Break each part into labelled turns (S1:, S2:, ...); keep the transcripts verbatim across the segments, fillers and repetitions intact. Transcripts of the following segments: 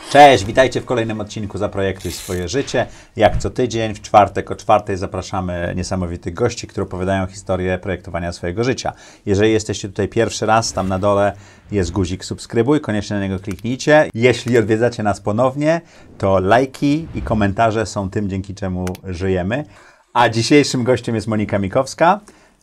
S1: Cześć, witajcie w kolejnym odcinku Zaprojektuj swoje życie. Jak co tydzień, w czwartek o czwartej zapraszamy niesamowitych gości, którzy opowiadają historię projektowania swojego życia. Jeżeli jesteście tutaj pierwszy raz, tam na dole jest guzik subskrybuj, koniecznie na niego kliknijcie. Jeśli odwiedzacie nas ponownie, to lajki i komentarze są tym, dzięki czemu żyjemy. A dzisiejszym gościem jest Monika Mikowska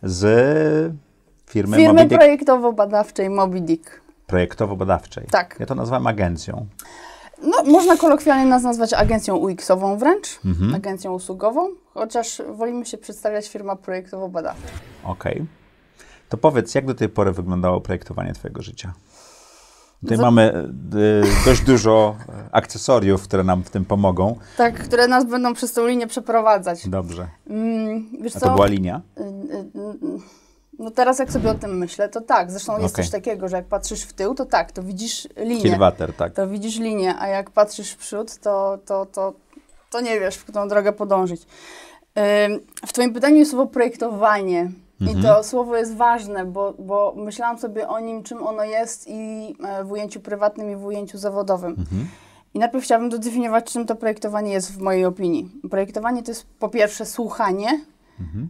S1: z firmy,
S2: firmy
S1: Moby Dick.
S2: projektowo-badawczej Moby Dick.
S1: Projektowo-badawczej.
S2: Tak.
S1: Ja to nazwałem agencją.
S2: No, można kolokwialnie nas nazwać agencją U X-ową wręcz,
S1: Mhm.
S2: agencją usługową, chociaż wolimy się przedstawiać firma projektowo-badawcza.
S1: Okej. Okay. To powiedz, jak do tej pory wyglądało projektowanie twojego życia? Tutaj
S2: Za...
S1: mamy y, dość dużo akcesoriów, które nam w tym pomogą.
S2: Tak, które nas będą przez tą linię przeprowadzać.
S1: Dobrze.
S2: Mm, wiesz
S1: A
S2: co?
S1: to była linia?
S2: Y, y, y, no teraz jak sobie o tym myślę, to tak. Zresztą jest
S1: Okay.
S2: coś takiego, że jak patrzysz w tył, to tak, to widzisz linię.
S1: Kilwater, tak.
S2: To widzisz linię, a jak patrzysz w przód, to, to, to, to nie wiesz, w którą drogę podążyć. Ym, w twoim pytaniu jest słowo projektowanie.
S1: Mhm.
S2: I to słowo jest ważne, bo, bo myślałam sobie o nim, czym ono jest i w ujęciu prywatnym i w ujęciu zawodowym.
S1: Mhm.
S2: I najpierw chciałabym dodefiniować, czym to projektowanie jest w mojej opinii. Projektowanie to jest po pierwsze słuchanie
S1: Mhm.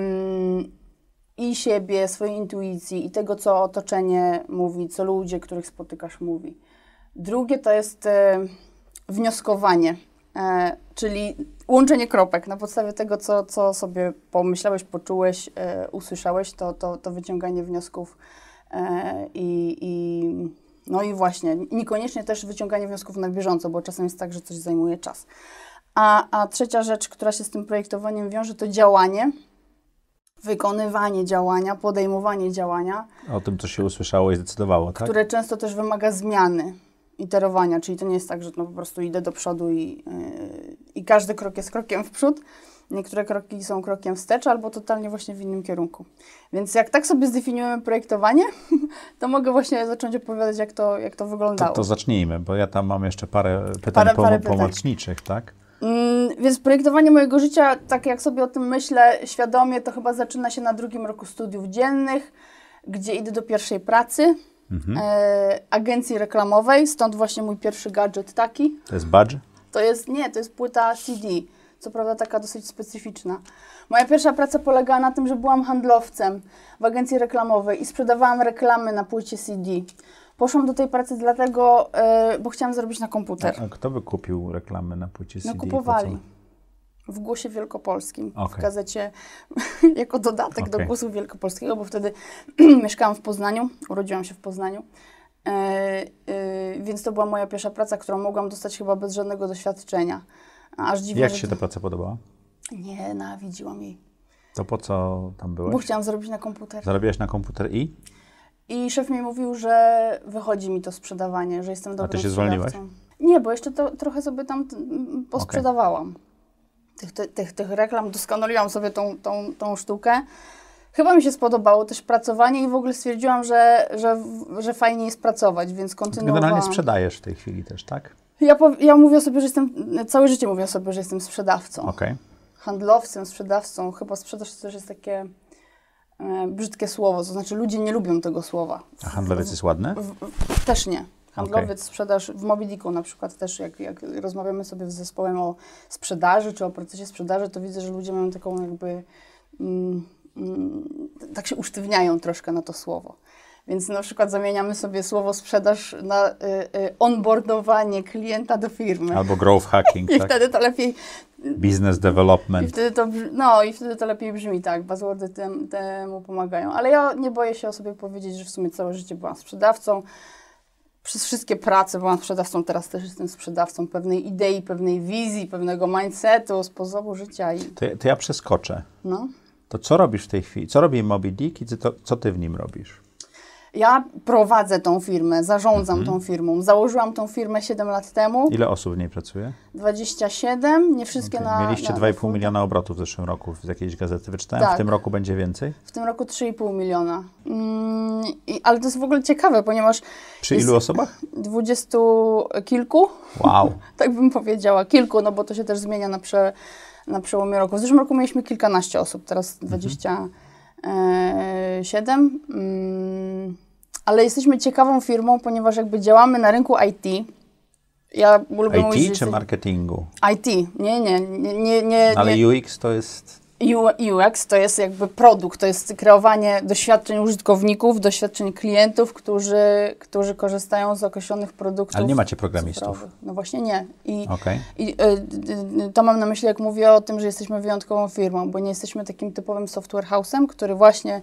S2: ym, i siebie, swojej intuicji i tego, co otoczenie mówi, co ludzie, których spotykasz, mówi. Drugie to jest e, wnioskowanie, e, czyli łączenie kropek. Na podstawie tego, co, co sobie pomyślałeś, poczułeś, e, usłyszałeś, to, to, to wyciąganie wniosków e, i, i no i właśnie, niekoniecznie też wyciąganie wniosków na bieżąco, bo czasem jest tak, że coś zajmuje czas. A, a trzecia rzecz, która się z tym projektowaniem wiąże, to działanie. Wykonywanie działania, podejmowanie działania.
S1: O tym, co się usłyszało i zdecydowało, tak?
S2: Które często też wymaga zmiany, iterowania, czyli to nie jest tak, że no po prostu idę do przodu i, yy, i każdy krok jest krokiem w przód. Niektóre kroki są krokiem wstecz albo totalnie właśnie w innym kierunku. Więc jak tak sobie zdefiniujemy projektowanie, to mogę właśnie zacząć opowiadać, jak to, jak to wyglądało.
S1: To, to zacznijmy, bo ja tam mam jeszcze parę pytań
S2: Parę,
S1: pom-
S2: parę pytań.
S1: pomocniczych, tak?
S2: Mm, więc projektowanie mojego życia, tak jak sobie o tym myślę świadomie, to chyba zaczyna się na drugim roku studiów dziennych, gdzie idę do pierwszej pracy,
S1: Mhm.
S2: e, agencji reklamowej, stąd właśnie mój pierwszy gadżet taki.
S1: To jest badge?
S2: To jest, nie, to jest płyta C D, co prawda taka dosyć specyficzna. Moja pierwsza praca polegała na tym, że byłam handlowcem w agencji reklamowej i sprzedawałam reklamy na płycie C D. Poszłam do tej pracy dlatego, e, bo chciałam zarobić na komputer.
S1: A, a kto by kupił reklamy na płycie C D?
S2: No kupowali. W Głosie Wielkopolskim,
S1: Okay.
S2: w gazecie jako dodatek
S1: Okay.
S2: do Głosu Wielkopolskiego, bo wtedy mieszkałam w Poznaniu, urodziłam się w Poznaniu, e, e, więc to była moja pierwsza praca, którą mogłam dostać chyba bez żadnego doświadczenia. Aż dziwne,
S1: Jak
S2: że
S1: się
S2: to...
S1: ta praca podobała?
S2: Nienawidziłam jej,
S1: To po co tam byłeś?
S2: bo chciałam zarobić na komputer.
S1: Zarabiałeś na komputer i?
S2: I szef mi mówił, że wychodzi mi to sprzedawanie, że jestem dobrą
S1: ty się
S2: sprzedawcą.
S1: zwolniłaś?
S2: Nie, bo jeszcze to, trochę sobie tam t- m, posprzedawałam. Tych, tych, tych, tych reklam, doskonaliłam sobie tą, tą, tą sztukę. Chyba mi się spodobało też pracowanie i w ogóle stwierdziłam, że, że, że fajnie jest pracować, więc kontynuowałam.
S1: Generalnie sprzedajesz w tej chwili też, tak?
S2: Ja, po, ja mówię sobie, że jestem, całe życie mówię sobie, że jestem sprzedawcą.
S1: Okej. Okay.
S2: Handlowcem, sprzedawcą. Chyba sprzedaż to też jest takie e, brzydkie słowo, to znaczy ludzie nie lubią tego słowa.
S1: A handlowiec jest ładny?
S2: W, w, też nie. Handlowiec,
S1: Okay.
S2: sprzedaż w Moby Dicku na przykład też, jak, jak rozmawiamy sobie z zespołem o sprzedaży czy o procesie sprzedaży, to widzę, że ludzie mają taką jakby, mm, mm, tak się usztywniają troszkę na to słowo. Więc na przykład zamieniamy sobie słowo sprzedaż na y, y, onboardowanie klienta do firmy.
S1: Albo growth hacking,
S2: I
S1: tak?
S2: wtedy to lepiej...
S1: Business
S2: I
S1: development.
S2: wtedy to, brzmi, no i wtedy to lepiej brzmi, tak, buzzwordy tem, temu pomagają. Ale ja nie boję się o sobie powiedzieć, że w sumie całe życie byłam sprzedawcą. Przez wszystkie prace byłam sprzedawcą, teraz też jestem sprzedawcą pewnej idei, pewnej wizji, pewnego mindsetu, sposobu życia. I,
S1: To, to ja przeskoczę.
S2: no.
S1: To co robisz w tej chwili? Co robi Moby Dick i co, to, co ty w nim robisz?
S2: Ja prowadzę tą firmę, zarządzam
S1: Mhm.
S2: tą firmą. Założyłam tą firmę siedem lat temu.
S1: Ile osób w niej pracuje?
S2: dwadzieścia siedem, nie wszystkie
S1: Okay.
S2: na...
S1: Mieliście
S2: na,
S1: dwa i
S2: na
S1: pół
S2: full.
S1: miliona obrotów w zeszłym roku z jakiejś gazety wyczytałem.
S2: Tak.
S1: W tym roku będzie więcej?
S2: W tym roku trzy i pół miliona. Mm, i, ale to jest w ogóle ciekawe, ponieważ
S1: Przy
S2: jest
S1: ilu osobach?
S2: dwudziestu kilku,
S1: Wow.
S2: tak bym powiedziała, kilku, no bo to się też zmienia na, prze, na przełomie roku. W zeszłym roku mieliśmy kilkanaście osób, teraz dwadzieścia siedem. Mm, ale jesteśmy ciekawą firmą, ponieważ jakby działamy na rynku I T, Ja lubię
S1: I
S2: mówić,
S1: T
S2: że
S1: czy marketingu?
S2: I T, nie, nie, nie, nie, nie.
S1: Ale
S2: nie.
S1: U X to jest...
S2: U X to jest jakby produkt, to jest kreowanie doświadczeń użytkowników, doświadczeń klientów, którzy, którzy korzystają z określonych produktów.
S1: Ale nie macie programistów.
S2: cyfrowych. No właśnie nie. I,
S1: Okay.
S2: i y, y, to mam na myśli, jak mówię o tym, że jesteśmy wyjątkową firmą, bo nie jesteśmy takim typowym software house'em, który właśnie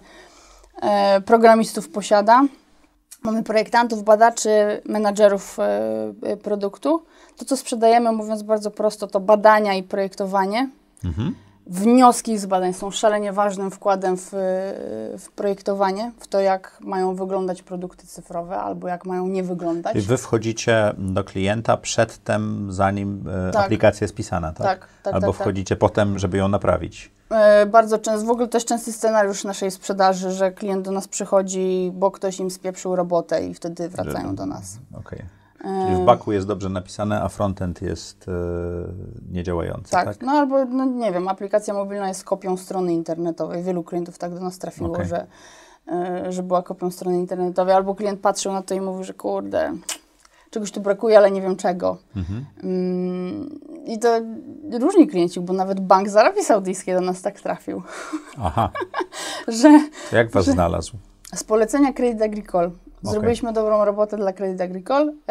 S2: e, programistów posiada. Mamy projektantów, badaczy, menadżerów e, produktu. To, co sprzedajemy, mówiąc bardzo prosto, to badania i projektowanie.
S1: Mhm.
S2: Wnioski z badań są szalenie ważnym wkładem w, w projektowanie, w to, jak mają wyglądać produkty cyfrowe albo jak mają nie wyglądać.
S1: Czyli wy wchodzicie do klienta przedtem, zanim e,
S2: Tak.
S1: aplikacja jest pisana, tak?
S2: Tak, tak,
S1: Albo
S2: tak, tak.
S1: wchodzicie potem, żeby ją naprawić.
S2: E, bardzo często, w ogóle też częsty scenariusz naszej sprzedaży, że klient do nas przychodzi, bo ktoś im spieprzył robotę i wtedy wracają
S1: Że-
S2: do nas.
S1: Okej. Czyli w baku jest dobrze napisane, a frontend jest e, niedziałający, tak?
S2: Tak, no albo, no nie wiem, aplikacja mobilna jest kopią strony internetowej. Wielu klientów tak do nas trafiło,
S1: Okej.
S2: że, y, że była kopią strony internetowej, albo klient patrzył na to i mówił, że kurde, czegoś tu brakuje, ale nie wiem czego.
S1: Mhm.
S2: Ym, I to różni klienci, bo nawet Bank z Arabii Saudyjskiej do nas tak trafił,
S1: Aha,
S2: że
S1: to jak was znalazł?
S2: z polecenia Crédit Agricole. Zrobiliśmy dobrą robotę dla Crédit Agricole. E,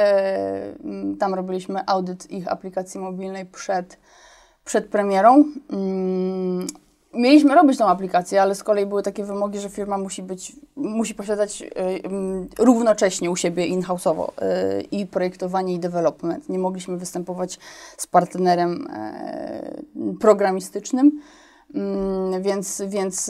S2: m, tam robiliśmy audyt ich aplikacji mobilnej przed, przed premierą. Mm, mieliśmy robić tą aplikację, ale z kolei były takie wymogi, że firma musi być, musi posiadać e, m, równocześnie u siebie in-house'owo e, i projektowanie, i development. Nie mogliśmy występować z partnerem e, programistycznym. Mm, więc więc y,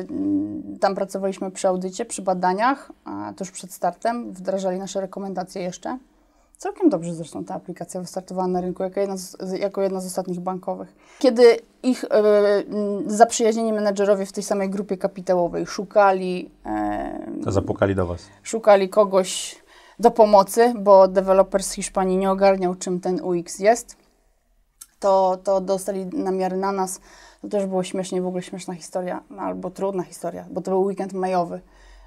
S2: tam pracowaliśmy przy audycie, przy badaniach, a tuż przed startem wdrażali nasze rekomendacje jeszcze. Całkiem dobrze zresztą ta aplikacja wystartowała na rynku jako jedna z, jako jedna z ostatnich bankowych. Kiedy ich y, y, zaprzyjaźnieni menedżerowie w tej samej grupie kapitałowej szukali, y,
S1: To zapukali do was.
S2: szukali kogoś do pomocy, bo deweloper z Hiszpanii nie ogarniał, czym ten U X jest, to, to dostali namiary na nas. To też było śmiesznie, w ogóle śmieszna historia, no, albo trudna historia, bo to był weekend majowy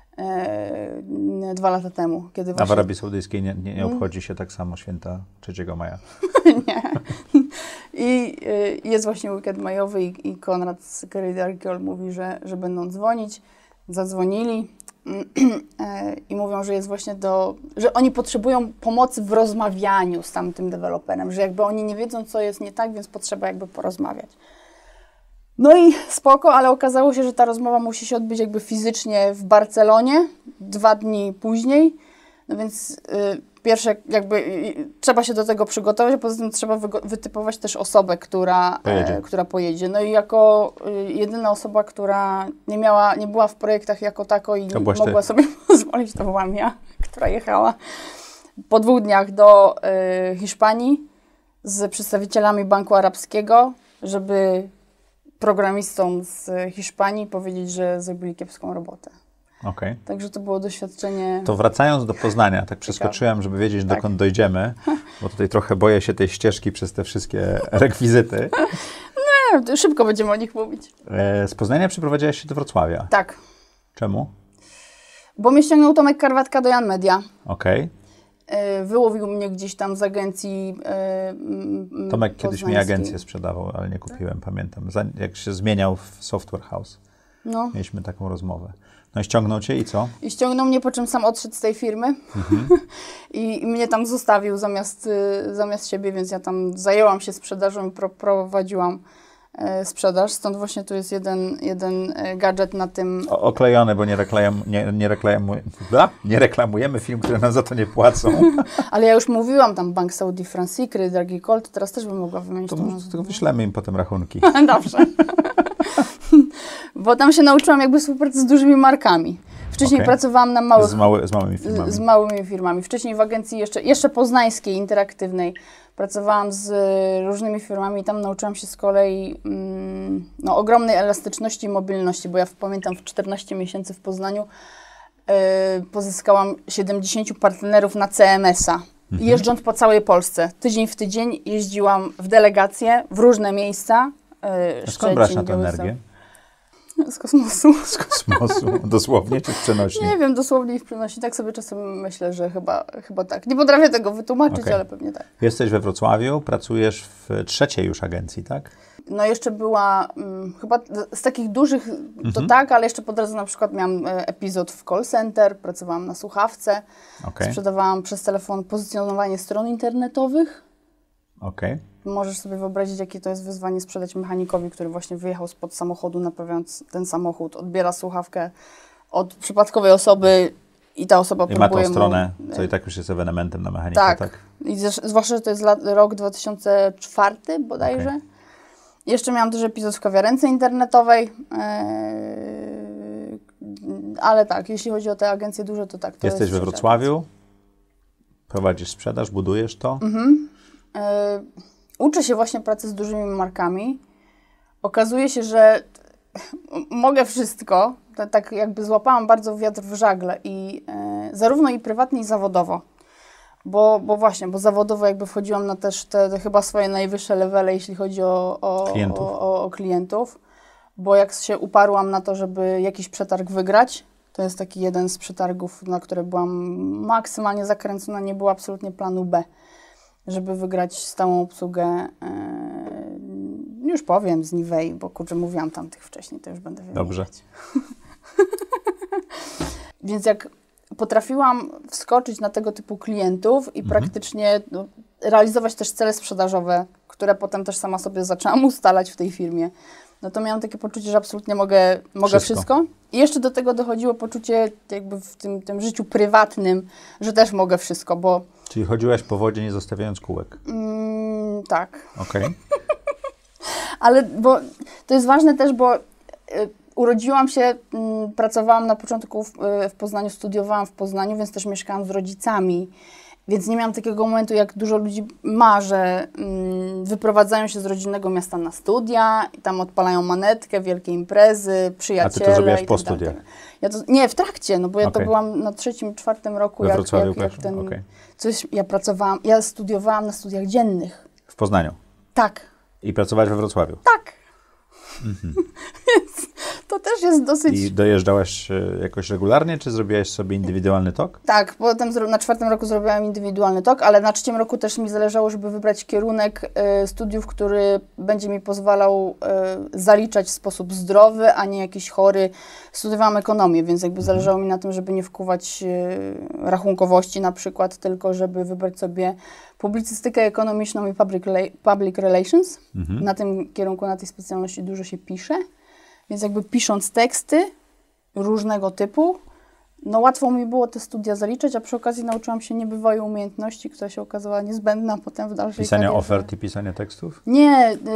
S2: e, dwa lata temu, kiedy
S1: A w
S2: właśnie...
S1: Arabii Saudyjskiej nie, nie, nie obchodzi się tak samo święta trzeciego maja.
S2: Nie. I y, jest właśnie weekend majowy i, i Konrad z Crédit Agricole mówi, że, że będą dzwonić. Zadzwonili e, i mówią, że jest właśnie do... że oni potrzebują pomocy w rozmawianiu z tamtym deweloperem, że jakby oni nie wiedzą, co jest nie tak, więc potrzeba jakby porozmawiać. No i spoko, ale okazało się, że ta rozmowa musi się odbyć jakby fizycznie w Barcelonie, dwa dni później. No więc y, pierwsze jakby y, trzeba się do tego przygotować, a poza tym trzeba wygo- wytypować też osobę, która
S1: Pojedzie.
S2: E, która pojedzie. No i jako y, jedyna osoba, która nie miała, nie była w projektach jako tako i
S1: To
S2: nie
S1: byłaś
S2: mogła
S1: ty.
S2: sobie pozwolić, to byłam ja, która jechała po dwóch dniach do y, Hiszpanii z przedstawicielami Banku Arabskiego, żeby programistom z Hiszpanii powiedzieć, że zrobili kiepską robotę.
S1: Okej.
S2: Także to było doświadczenie...
S1: To wracając do Poznania, tak przeskoczyłem, żeby wiedzieć,
S2: Tak.
S1: dokąd dojdziemy, bo tutaj trochę boję się tej ścieżki przez te wszystkie rekwizyty.
S2: Nie, to szybko będziemy o nich mówić.
S1: E, Z Poznania przeprowadziłaś się do Wrocławia.
S2: Tak,
S1: Czemu?
S2: bo mnie ściągnął Tomek Karwatka do Jan Media.
S1: Okej.
S2: Yy, Wyłowił mnie gdzieś tam z agencji yy, mm,
S1: Tomek kiedyś mi
S2: poznańskiej.
S1: agencję sprzedawał, ale nie kupiłem, pamiętam. Za- Jak się zmieniał w Software House.
S2: No.
S1: Mieliśmy taką rozmowę. No i ściągnął cię i co?
S2: I ściągnął mnie, po czym sam odszedł z tej firmy. I, I mnie tam zostawił zamiast, y, zamiast siebie, więc ja tam zajęłam się sprzedażą i pro, prowadziłam y, sprzedaż. Stąd właśnie tu jest jeden, jeden y, gadżet na tym.
S1: O, oklejony, bo nie, reklam, nie, nie, reklamu, Bla? nie reklamujemy film, które nam za to nie płacą.
S2: Ale ja już mówiłam tam Bank Saudi Francji, Crédit Agricole, to teraz też bym mogła wymienić
S1: To
S2: tą
S1: może
S2: nazwę.
S1: tylko wyślemy im potem rachunki.
S2: Dobrze. Bo tam się nauczyłam jakby współpracy z dużymi markami. Wcześniej
S1: Okej.
S2: pracowałam na małych,
S1: Z, mały, z małymi
S2: z,
S1: firmami.
S2: z małymi firmami. Wcześniej w agencji jeszcze, jeszcze poznańskiej, interaktywnej. Pracowałam z y, różnymi firmami i tam nauczyłam się z kolei mm, no, ogromnej elastyczności i mobilności, bo ja w, pamiętam w czternaście miesięcy w Poznaniu y, pozyskałam siedemdziesięciu partnerów na C M S a.
S1: Mhm.
S2: Jeżdżąc po całej Polsce. Tydzień w tydzień jeździłam w delegacje, w różne miejsca. y,
S1: A skąd brać
S2: Szczecin,
S1: na tę
S2: Białystok.
S1: energię?
S2: Z kosmosu.
S1: Z kosmosu, dosłownie czy przenośnie?
S2: Nie wiem, dosłownie ich przenosi. Tak sobie czasem myślę, że chyba, chyba tak. Nie potrafię tego wytłumaczyć,
S1: Okay.
S2: ale pewnie tak.
S1: Jesteś we Wrocławiu, pracujesz w trzeciej już agencji, tak?
S2: No jeszcze była, um, chyba z takich dużych to
S1: mhm.
S2: tak, ale jeszcze po drodze na przykład miałam e, epizod w call center, pracowałam na słuchawce,
S1: okay.
S2: sprzedawałam przez telefon pozycjonowanie stron internetowych.
S1: Okej. Okay.
S2: Możesz sobie wyobrazić, jakie to jest wyzwanie sprzedać mechanikowi, który właśnie wyjechał spod samochodu, naprawiając ten samochód, odbiera słuchawkę od przypadkowej osoby i ta osoba
S1: I
S2: próbuje
S1: ma tą stronę,
S2: mu...
S1: co i tak już jest ewenementem na mechanikę,
S2: tak?
S1: tak?
S2: I zwłaszcza, że to jest lat, rok dwa tysiące czwarty bodajże. Okay. Jeszcze miałam też epizod w kawiarence internetowej, eee, ale tak, jeśli chodzi o te agencje duże, to tak. To
S1: Jesteś we Wrocławiu, prowadzisz sprzedaż, budujesz to.
S2: Mhm. Eee, uczę się właśnie pracy z dużymi markami. Okazuje się, że mogę wszystko. Tak jakby złapałam bardzo wiatr w żagle i e, zarówno i prywatnie, i zawodowo. Bo, bo właśnie, bo zawodowo jakby wchodziłam na też te, te chyba swoje najwyższe levele, jeśli chodzi o, o,
S1: klientów.
S2: O, o, o klientów. Bo jak się uparłam na to, żeby jakiś przetarg wygrać, to jest taki jeden z przetargów, na które byłam maksymalnie zakręcona, nie było absolutnie planu B, żeby wygrać stałą obsługę, e, już powiem, z Nivei, bo kurczę, mówiłam tam tych wcześniej, to już będę wymieniać.
S1: Dobrze.
S2: Więc jak potrafiłam wskoczyć na tego typu klientów i mhm. praktycznie no, realizować też cele sprzedażowe, które potem też sama sobie zaczęłam ustalać w tej firmie, no to miałam takie poczucie, że absolutnie mogę, mogę wszystko. wszystko. I jeszcze do tego dochodziło poczucie jakby w tym, tym życiu prywatnym, że też mogę wszystko, bo...
S1: Czyli chodziłaś po wodzie, nie zostawiając kółek?
S2: Mm, tak.
S1: Okej. Okay.
S2: Ale bo to jest ważne też, bo... Y, Urodziłam się, m, pracowałam na początku w, w Poznaniu, studiowałam w Poznaniu, więc też mieszkałam z rodzicami, więc nie miałam takiego momentu, jak dużo ludzi ma, że m, wyprowadzają się z rodzinnego miasta na studia i tam odpalają manetkę, wielkie imprezy, przyjaciele.
S1: A ty to zrobiłaś
S2: i
S1: po
S2: tak
S1: studiach?
S2: Ja to, nie, w trakcie, no bo ja
S1: okay.
S2: to byłam na trzecim, czwartym roku,
S1: We
S2: jak,
S1: Wrocławiu
S2: jak, jak
S1: też?
S2: ten,
S1: Okay.
S2: coś, ja pracowałam, ja studiowałam na studiach dziennych.
S1: W Poznaniu?
S2: Tak.
S1: I pracowałaś we Wrocławiu?
S2: Tak. Mhm. Więc to też jest dosyć...
S1: I dojeżdżałaś jakoś regularnie, czy zrobiłaś sobie indywidualny tok?
S2: Tak, potem na czwartym roku zrobiłam indywidualny tok, ale na trzecim roku też mi zależało, żeby wybrać kierunek y, studiów, który będzie mi pozwalał y, zaliczać w sposób zdrowy, a nie jakiś chory. Studiowałam ekonomię, więc jakby mhm. zależało mi na tym, żeby nie wkuwać y, rachunkowości na przykład, tylko żeby wybrać sobie publicystykę ekonomiczną i public, public relations. Mhm. Na tym kierunku, na tej specjalności dużo się pisze, więc jakby pisząc teksty różnego typu, no łatwo mi było te studia zaliczać, a przy okazji nauczyłam się niebywałej umiejętności, która się okazała niezbędna potem w dalszej
S1: Pisania
S2: karierze.
S1: ofert i pisania tekstów?
S2: Nie, y,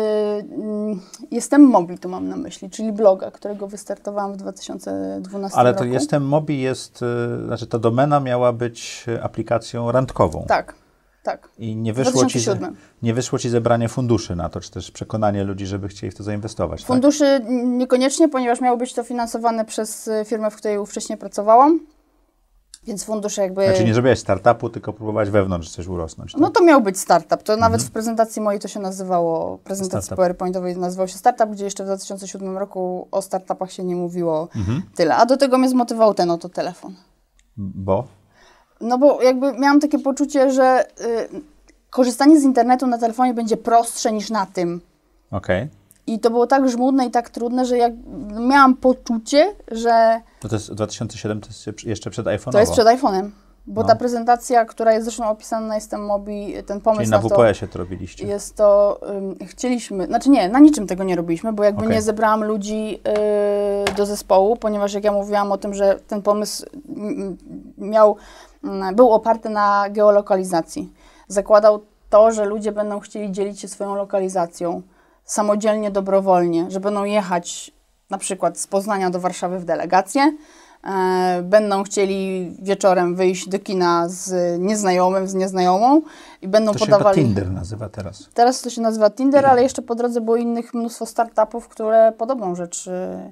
S2: y, Jestem Mobi, tu mam na myśli, czyli bloga, którego wystartowałam w dwa tysiące dwunastym
S1: Ale
S2: roku.
S1: to Jestem Mobi jest, y, znaczy ta domena miała być aplikacją randkową.
S2: Tak. Tak.
S1: I nie wyszło, ci, nie wyszło ci zebranie funduszy na to, czy też przekonanie ludzi, żeby chcieli w to zainwestować.
S2: Funduszy
S1: tak?
S2: niekoniecznie, ponieważ miało być to finansowane przez firmę, w której wcześniej pracowałam, więc fundusze jakby...
S1: Znaczy nie zrobiłaś startupu, tylko próbować wewnątrz coś urosnąć. Tak?
S2: No to miał być startup. To mhm. nawet w prezentacji mojej to się nazywało, prezentacji startup. PowerPointowej nazywał się startup, gdzie jeszcze w dwa tysiące siódmym roku o startupach się nie mówiło mhm. tyle. A do tego mnie zmotywował ten oto telefon.
S1: Bo?
S2: No bo jakby miałam takie poczucie, że y, korzystanie z internetu na telefonie będzie prostsze niż na tym.
S1: Okej. Okay.
S2: I to było tak żmudne i tak trudne, że jak miałam poczucie, że...
S1: No to jest dwa tysiące siódmy, to jest jeszcze przed iPhone'owo.
S2: To jest przed iPhone'em. Bo
S1: no.
S2: ta prezentacja, która jest zresztą opisana na Jestem Mobi, ten pomysł
S1: Czyli na,
S2: na
S1: W P S-ie to robiliście.
S2: Jest to... Um, chcieliśmy... Znaczy nie, na niczym tego nie robiliśmy, bo jakby okay. nie zebrałam ludzi yy, do zespołu, ponieważ jak ja mówiłam o tym, że ten pomysł miał... był oparty na geolokalizacji. Zakładał to, że ludzie będą chcieli dzielić się swoją lokalizacją samodzielnie, dobrowolnie, że będą jechać na przykład z Poznania do Warszawy w delegację, e, będą chcieli wieczorem wyjść do kina z nieznajomym, z nieznajomą i będą
S1: to
S2: podawali...
S1: To się Tinder nazywa teraz.
S2: Teraz to się nazywa Tinder, ale jeszcze po drodze było innych mnóstwo startupów, które podobną rzecz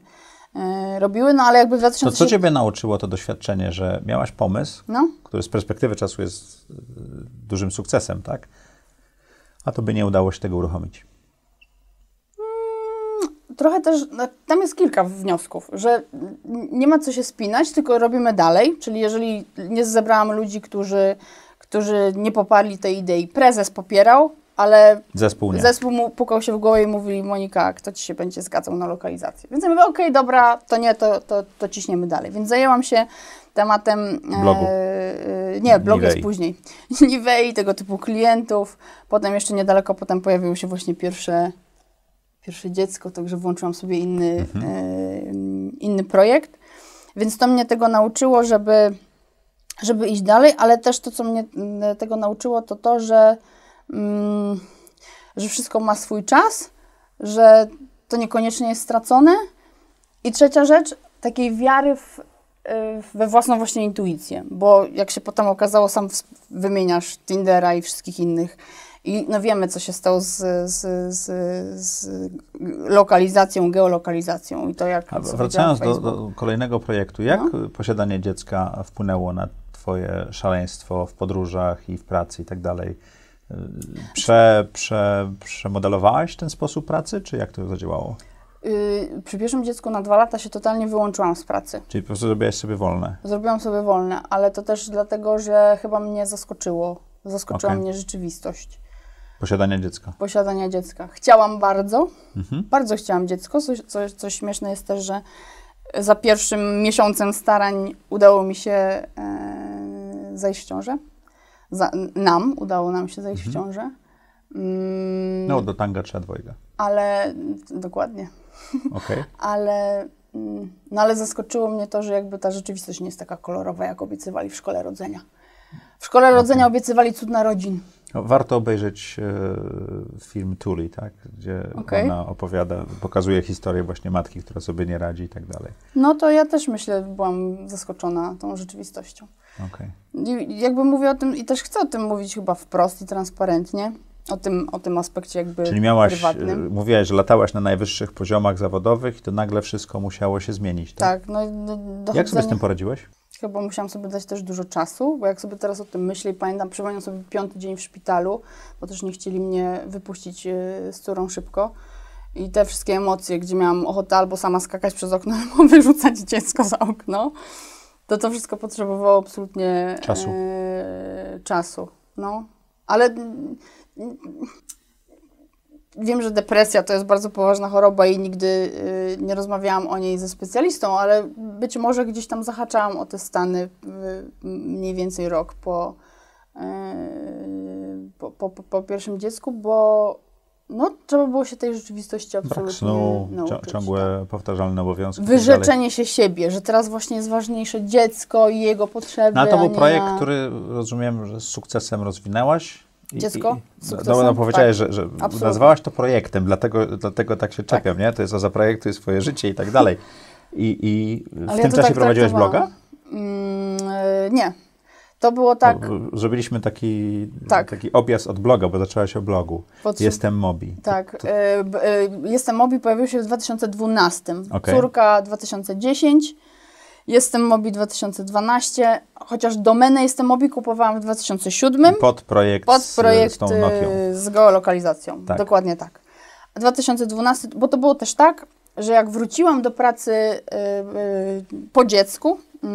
S2: e, robiły, no ale jakby w dwa tysiące...
S1: To co Ciebie nauczyło to doświadczenie, że miałaś pomysł, no? który z perspektywy czasu jest dużym sukcesem, tak? A to by nie udało się tego uruchomić.
S2: trochę też, no, tam jest kilka wniosków, że nie ma co się spinać, tylko robimy dalej, czyli jeżeli nie zebrałam ludzi, którzy, którzy nie poparli tej idei, prezes popierał, ale
S1: zespół, nie.
S2: zespół mu pukał się w głowę i mówili, Monika, kto ci się będzie zgadzał na lokalizację. Więc ja mówię, okej, okay, dobra, to nie, to, to, to ciśniemy dalej. Więc zajęłam się tematem...
S1: Blogu.
S2: E, nie, blog
S1: Nivei.
S2: jest później. Nivei, tego typu klientów. Potem jeszcze niedaleko potem pojawiło się właśnie pierwsze, pierwsze dziecko, także włączyłam sobie inny,
S1: Mhm.
S2: e, inny projekt. Więc to mnie tego nauczyło, żeby, żeby iść dalej, ale też to, co mnie tego nauczyło, to to, że Mm, że wszystko ma swój czas, że to niekoniecznie jest stracone. I trzecia rzecz, takiej wiary w, we własną właśnie intuicję, bo jak się potem okazało, sam wymieniasz Tindera i wszystkich innych i no wiemy, co się stało z, z, z, z lokalizacją, geolokalizacją i to jak...
S1: A wracając do, do kolejnego projektu, jak no? posiadanie dziecka wpłynęło na twoje szaleństwo w podróżach i w pracy i tak dalej? Prze, prze, przemodelowałaś ten sposób pracy, czy jak to zadziałało?
S2: Yy, przy pierwszym dziecku na dwa lata się totalnie wyłączyłam z pracy.
S1: Czyli po prostu zrobiłaś sobie wolne?
S2: Zrobiłam sobie wolne, ale to też dlatego, że chyba mnie zaskoczyło. Zaskoczyła
S1: Okay.
S2: mnie rzeczywistość.
S1: Posiadania dziecka?
S2: Posiadania dziecka. Chciałam bardzo,
S1: mhm.
S2: bardzo chciałam dziecko. Co, co, co śmieszne jest też, że za pierwszym miesiącem starań udało mi się e, zajść w ciążę. Za, nam udało nam się zajść
S1: mhm.
S2: w ciążę. Mm,
S1: no, do tanga trzeba dwojga.
S2: Ale, dokładnie.
S1: Okay.
S2: ale, no, ale zaskoczyło mnie to, że jakby ta rzeczywistość nie jest taka kolorowa, jak obiecywali w szkole rodzenia. W szkole okay. rodzenia obiecywali cud narodzin.
S1: No, warto obejrzeć e, film Tuli, tak? Gdzie okay. ona opowiada, pokazuje historię właśnie matki, która sobie nie radzi i tak dalej.
S2: No to ja też myślę, byłam zaskoczona tą rzeczywistością.
S1: Okay.
S2: I jakby mówię o tym i też chcę o tym mówić chyba wprost i transparentnie, o tym, o tym aspekcie jakby
S1: Czyli miałaś,
S2: prywatnym.
S1: Mówiłaś, że latałaś na najwyższych poziomach zawodowych i to nagle wszystko musiało się zmienić, tak?
S2: Tak. No, dochodzenie...
S1: Jak sobie z tym poradziłeś?
S2: Chyba musiałam sobie dać też dużo czasu, bo jak sobie teraz o tym myślę i pamiętam, przypomniałam sobie piąty dzień w szpitalu, bo też nie chcieli mnie wypuścić z córą szybko. I te wszystkie emocje, gdzie miałam ochotę albo sama skakać przez okno, albo wyrzucać dziecko za okno, to to wszystko potrzebowało absolutnie
S1: czasu.
S2: E, czasu. No. Ale wiem, że depresja to jest bardzo poważna choroba i nigdy y, nie rozmawiałam o niej ze specjalistą, ale być może gdzieś tam zahaczałam o te stany y, mniej więcej rok po, y, po, po, po pierwszym dziecku, bo no, trzeba było się tej rzeczywistości absolutnie
S1: Brak snu,
S2: nauczyć.
S1: Ciągłe, tak. powtarzalne obowiązki.
S2: Wyrzeczenie się siebie, że teraz właśnie jest ważniejsze dziecko i jego potrzeby.
S1: No, ale to był projekt,
S2: na...
S1: który rozumiem, że z sukcesem rozwinęłaś. I,
S2: Dziecko?
S1: I, no, no, powiedziałeś, tak. że, że nazwałaś to projektem, dlatego, dlatego tak się czepiam, tak. nie? To jest o zaprojektuj swoje życie i tak dalej. I, i w
S2: ale
S1: tym
S2: ja
S1: czasie
S2: tak
S1: prowadziłaś bloga?
S2: Mm, nie. To było tak...
S1: Bo zrobiliśmy taki,
S2: tak.
S1: taki objazd od bloga, bo zaczęłaś o blogu. Pod... Jestem Mobi.
S2: Tak.
S1: To, to...
S2: Jestem Mobi pojawił się w dwa tysiące dwunastym.
S1: Okay.
S2: Córka dwa tysiące dziesiąty. Jestem Mobi dwa tysiące dwunasty. Chociaż domenę Jestem Mobi kupowałam w dwa tysiące siódmym.
S1: Pod projekt,
S2: pod projekt
S1: z, z tą Nokią.
S2: Z geolokalizacją.
S1: Tak.
S2: Dokładnie tak. dwa tysiące dwunasty, bo to było też tak, że jak wróciłam do pracy yy, yy, po dziecku, yy,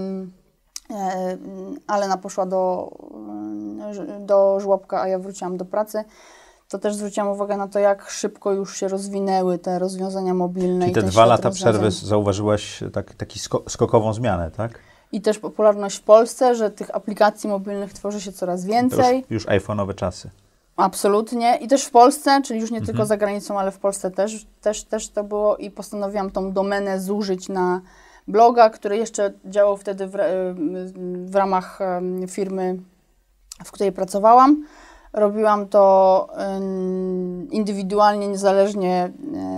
S2: Alena poszła do, do żłobka, a ja wróciłam do pracy, to też zwróciłam uwagę na to, jak szybko już się rozwinęły te rozwiązania mobilne.
S1: Czyli te dwa lata przerwy zauważyłaś tak, taki sko skokową zmianę, tak?
S2: I też popularność w Polsce, że tych aplikacji mobilnych tworzy się coraz więcej.
S1: Już, już iPhone'owe czasy.
S2: Absolutnie. I też w Polsce, czyli już nie
S1: mhm.
S2: tylko za granicą, ale w Polsce też, też, też to było i postanowiłam tą domenę zużyć na bloga, który jeszcze działał wtedy w, w ramach firmy, w której pracowałam. Robiłam to indywidualnie, niezależnie,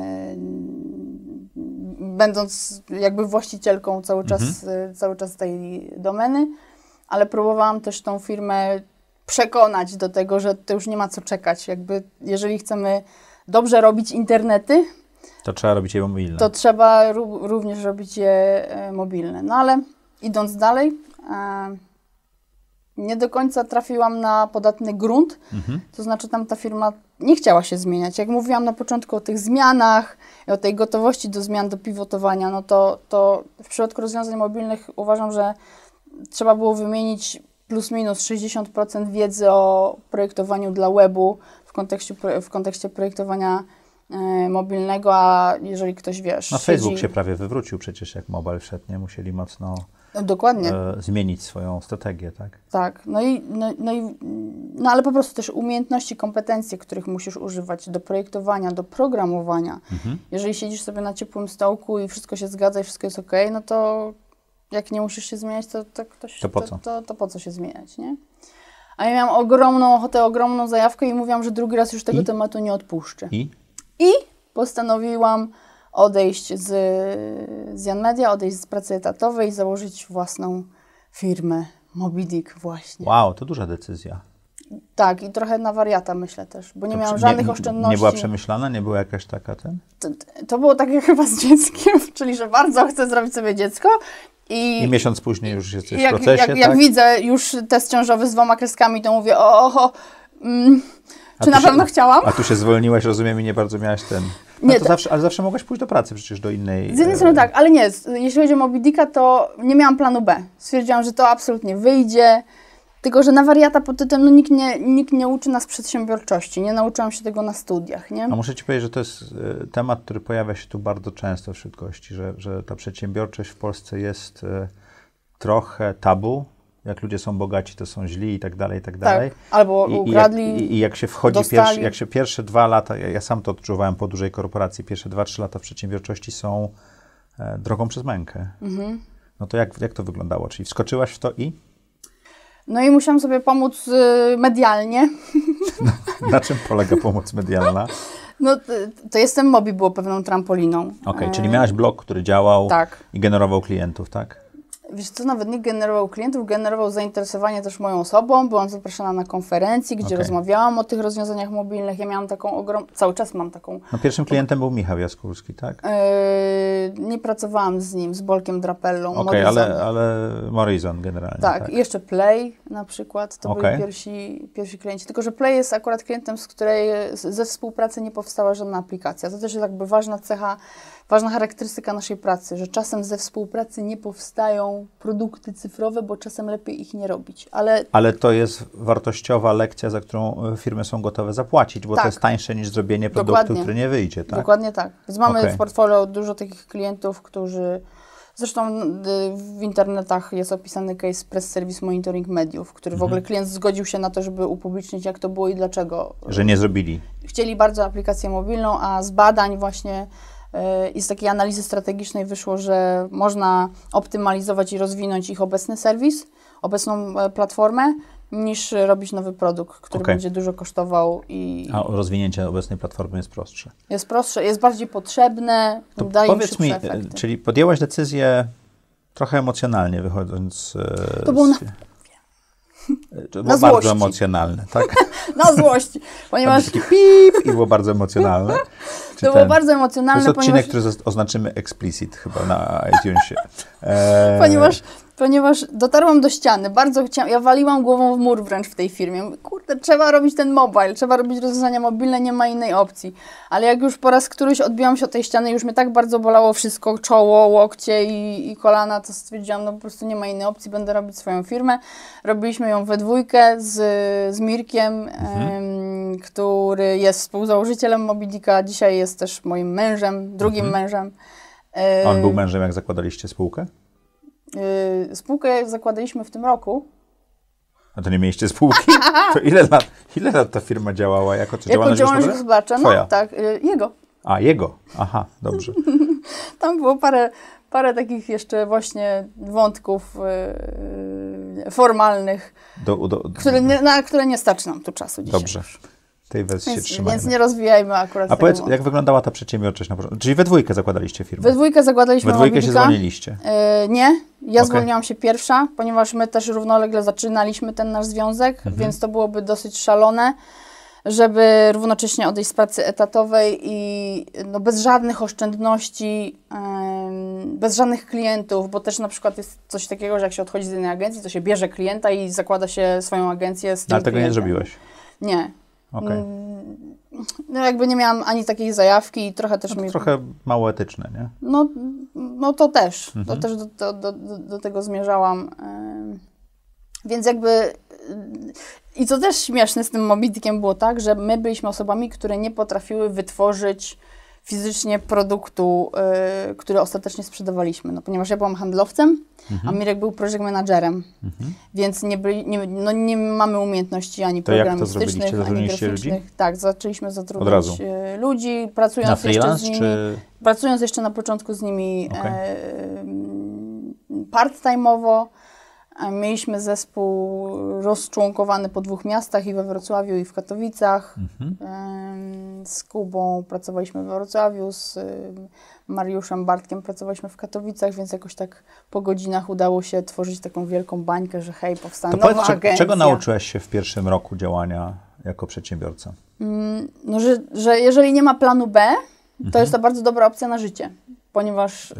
S2: będąc jakby właścicielką cały czas, mhm. cały czas tej domeny, ale próbowałam też tą firmę przekonać do tego, że to już nie ma co czekać. Jakby jeżeli chcemy dobrze robić internety,
S1: to trzeba robić je mobilne.
S2: To trzeba również robić je mobilne. No ale idąc dalej, e, nie do końca trafiłam na podatny grunt. Mhm. To znaczy tam ta firma nie chciała się zmieniać. Jak mówiłam na początku o tych zmianach, o tej gotowości do zmian, do pivotowania, no to, to w przypadku rozwiązań mobilnych uważam, że trzeba było wymienić plus minus sześćdziesiąt procent wiedzy o projektowaniu dla webu w kontekście, w kontekście projektowania e, mobilnego, a jeżeli ktoś, wiesz...
S1: No
S2: siedzi...
S1: Facebook się prawie wywrócił przecież, jak mobile wszedł, nie? Musieli mocno
S2: No, dokładnie.
S1: e, zmienić swoją strategię, tak?
S2: Tak, no i, no, no i no ale po prostu też umiejętności, kompetencje, których musisz używać do projektowania, do programowania.
S1: Mhm.
S2: Jeżeli siedzisz sobie na ciepłym stołku i wszystko się zgadza i wszystko jest okej, okay, no to jak nie musisz się zmieniać, to, to, ktoś,
S1: to, po co?
S2: To, to, to po co się zmieniać, nie? A ja miałam ogromną ochotę, ogromną zajawkę i mówiłam, że drugi raz już tego
S1: I?
S2: tematu nie odpuszczę.
S1: I?
S2: I postanowiłam odejść z, z Jan Media, odejść z pracy etatowej i założyć własną firmę Moby Dick właśnie.
S1: Wow, to duża decyzja.
S2: Tak, i trochę na wariata myślę też, bo nie
S1: To
S2: miałam
S1: przy-
S2: żadnych
S1: nie,
S2: oszczędności.
S1: Nie była przemyślana? Nie była jakaś taka ten?
S2: To, to było takie chyba z dzieckiem, czyli że bardzo chcę zrobić sobie dziecko. I,
S1: I miesiąc później już jesteś w
S2: jak,
S1: procesie,
S2: jak,
S1: tak?
S2: jak widzę już test ciążowy z dwoma kreskami, to mówię, o, o, o mm,
S1: A
S2: czy
S1: tu
S2: na
S1: się-
S2: pewno chciałam?
S1: A tu się zwolniłaś, rozumiem, i nie bardzo miałaś ten... No
S2: Nie,
S1: to
S2: to-
S1: zawsze, ale zawsze mogłaś pójść do pracy przecież do innej...
S2: Z jednej
S1: e,
S2: strony tak, ale nie, z- jeśli chodzi o Moby Dicka, to nie miałam planu B. Stwierdziłam, że to absolutnie wyjdzie, tylko że na wariata pod tytułem, no nikt nie, nikt nie uczy nas przedsiębiorczości, nie nauczyłam się tego na studiach, nie?
S1: A muszę Ci powiedzieć, że to jest e, temat, który pojawia się tu bardzo często wśród gości, że, że ta przedsiębiorczość w Polsce jest e, trochę tabu. Jak ludzie są bogaci, to są źli i tak dalej, i tak dalej.
S2: Tak, albo
S1: I, i, jak,
S2: ukradli,
S1: i, I jak się wchodzi,
S2: dostali.
S1: pierwszy, jak się pierwsze dwa lata, ja, ja sam to odczuwałem po dużej korporacji, pierwsze dwa, trzy lata w przedsiębiorczości są e, drogą przez mękę.
S2: Mhm.
S1: No to jak, jak to wyglądało? Czyli wskoczyłaś w to i?
S2: No i musiałam sobie pomóc y, medialnie.
S1: Na czym polega pomoc medialna?
S2: No to, to jestem Mobi było pewną trampoliną.
S1: Okej,
S2: E,
S1: czyli miałaś blog, który działał
S2: Tak.
S1: i generował klientów, tak?
S2: Wiesz co, nawet nie generował klientów, generował zainteresowanie też moją osobą. Byłam zapraszana na konferencje, gdzie
S1: Okej.
S2: rozmawiałam o tych rozwiązaniach mobilnych. Ja miałam taką ogromną, cały czas mam taką.
S1: No pierwszym klientem był Michał Jaskólski, tak?
S2: Yy, nie pracowałam z nim, z Bolkiem Drapellą.
S1: Okej,
S2: Morrison.
S1: ale, ale Morrison generalnie,
S2: Tak,
S1: tak?
S2: i jeszcze Play na przykład, to
S1: Okej.
S2: byli pierwsi, pierwsi klienci. Tylko, że Play jest akurat klientem, z której z- ze współpracy nie powstała żadna aplikacja. To też jest jakby ważna cecha, ważna charakterystyka naszej pracy, że czasem ze współpracy nie powstają produkty cyfrowe, bo czasem lepiej ich nie robić. Ale
S1: Ale to jest wartościowa lekcja, za którą e, firmy są gotowe zapłacić, bo
S2: Tak.
S1: to jest tańsze niż zrobienie produktu,
S2: Dokładnie.
S1: który nie wyjdzie, tak?
S2: dokładnie tak. Więc mamy
S1: Okej.
S2: w portfolio dużo takich klientów, którzy... Zresztą y, w internetach jest opisany case Press Service Monitoring Mediów, który w
S1: Mhm.
S2: ogóle klient zgodził się na to, żeby upublicznić, jak to było i dlaczego.
S1: Że nie zrobili.
S2: Chcieli bardzo aplikację mobilną, a z badań właśnie y, i z takiej analizy strategicznej wyszło, że można optymalizować i rozwinąć ich obecny serwis, obecną e, platformę, niż robić nowy produkt, który
S1: Okej.
S2: będzie dużo kosztował i
S1: A rozwinięcie obecnej platformy jest prostsze.
S2: jest prostsze, jest bardziej potrzebne,
S1: To
S2: daje im
S1: powiedz
S2: szybsze
S1: mi, e,
S2: efekty.
S1: czyli podjęłaś decyzję trochę emocjonalnie wychodząc e,
S2: To było na-
S1: z... E, To
S2: na
S1: było
S2: złości.
S1: bardzo emocjonalne, tak?
S2: Na złości,
S1: Tam
S2: ponieważ
S1: był taki pip i było bardzo emocjonalne. Czy
S2: to było
S1: ten-
S2: bardzo
S1: To
S2: emocjonalne,
S1: jest odcinek,
S2: ponieważ,
S1: który zas- oznaczymy explicit chyba na iTunesie. E,
S2: ponieważ, ponieważ dotarłam do ściany, bardzo chciałam, ja waliłam głową w mur wręcz w tej firmie. Mówię, kurde, trzeba robić ten mobile, trzeba robić rozwiązania mobilne, nie ma innej opcji. Ale jak już po raz któryś odbiłam się od tej ściany, już mnie tak bardzo bolało wszystko, czoło, łokcie i, i kolana, to stwierdziłam, no po prostu nie ma innej opcji, będę robić swoją firmę. Robiliśmy ją we dwójkę z, z Mirkiem, em, który jest współzałożycielem Moby Dicka, dzisiaj jest też moim mężem, drugim mężem.
S1: A On był
S2: E,
S1: mężem, jak zakładaliście spółkę?
S2: y, Spółkę zakładaliśmy w tym roku.
S1: A to nie mieliście spółki? To ile lat, ile lat ta firma działała? Jako, czy
S2: Jako
S1: działalność
S2: działalność
S1: gospodarcza?
S2: gospodarcza, no
S1: Twoja?
S2: tak, y, jego.
S1: A, jego. Aha, dobrze.
S2: Tam było parę, parę takich jeszcze właśnie wątków y, y, formalnych,
S1: Do, do, do,
S2: które nie, na które nie starczy nam tu czasu dzisiaj.
S1: Dobrze. Tej wersji się
S2: Więc,
S1: trzymajmy.
S2: więc nie rozwijajmy akurat
S1: A
S2: tego
S1: powiedz,
S2: wątku.
S1: jak wyglądała ta przedsiębiorczość na początku? Czyli we dwójkę zakładaliście firmę?
S2: We dwójkę zakładaliśmy
S1: We dwójkę
S2: Moby
S1: się
S2: Dicka.
S1: zwolniliście.
S2: Y, nie, ja
S1: Okej.
S2: zwolniłam się pierwsza, ponieważ my też równolegle zaczynaliśmy ten nasz związek,
S1: Mhm.
S2: więc to byłoby dosyć szalone, żeby równocześnie odejść z pracy etatowej i no, bez żadnych oszczędności, em, bez żadnych klientów, bo też na przykład jest coś takiego, że jak się odchodzi z jednej agencji, to się bierze klienta i zakłada się swoją agencję z tym
S1: No, ale tego nie
S2: klientem.
S1: zrobiłeś.
S2: Nie.
S1: Okej.
S2: Mm, no jakby nie miałam ani takiej zajawki i trochę też
S1: No
S2: mi...
S1: trochę mało etyczne, nie?
S2: No, no to też,
S1: Mhm.
S2: to też do, do, do, do tego zmierzałam. Ym, Więc jakby... I co też śmieszne z tym Moby Dickiem było tak, że my byliśmy osobami, które nie potrafiły wytworzyć fizycznie produktu, y, który ostatecznie sprzedawaliśmy. No, ponieważ ja byłam handlowcem,
S1: Mhm.
S2: a Mirek był project managerem,
S1: Mhm.
S2: więc nie, byli, nie, no, nie mamy umiejętności ani
S1: To jak to
S2: programistycznych,
S1: zrobiliście?
S2: ani
S1: Zatrudniliście
S2: graficznych. Tak, zaczęliśmy
S1: Od
S2: zatrudniać
S1: razu?
S2: y, ludzi, pracując
S1: Na
S2: jeszcze
S1: freelance,
S2: z nimi,
S1: czy...
S2: pracując jeszcze na początku z nimi
S1: Okej.
S2: e, part-time'owo. E, Mieliśmy zespół rozczłonkowany po dwóch miastach, i we Wrocławiu, i w Katowicach.
S1: Mhm.
S2: Em, Z Kubą pracowaliśmy we Wrocławiu, z ym, Mariuszem Bartkiem pracowaliśmy w Katowicach, więc jakoś tak po godzinach udało się tworzyć taką wielką bańkę, że hej, powstała
S1: To
S2: nowa
S1: powiedz, cze-
S2: agencja.
S1: czego nauczyłeś się w pierwszym roku działania jako przedsiębiorca?
S2: Mm, No, że, że jeżeli nie ma planu B, to
S1: Mhm.
S2: jest to bardzo dobra opcja na życie, ponieważ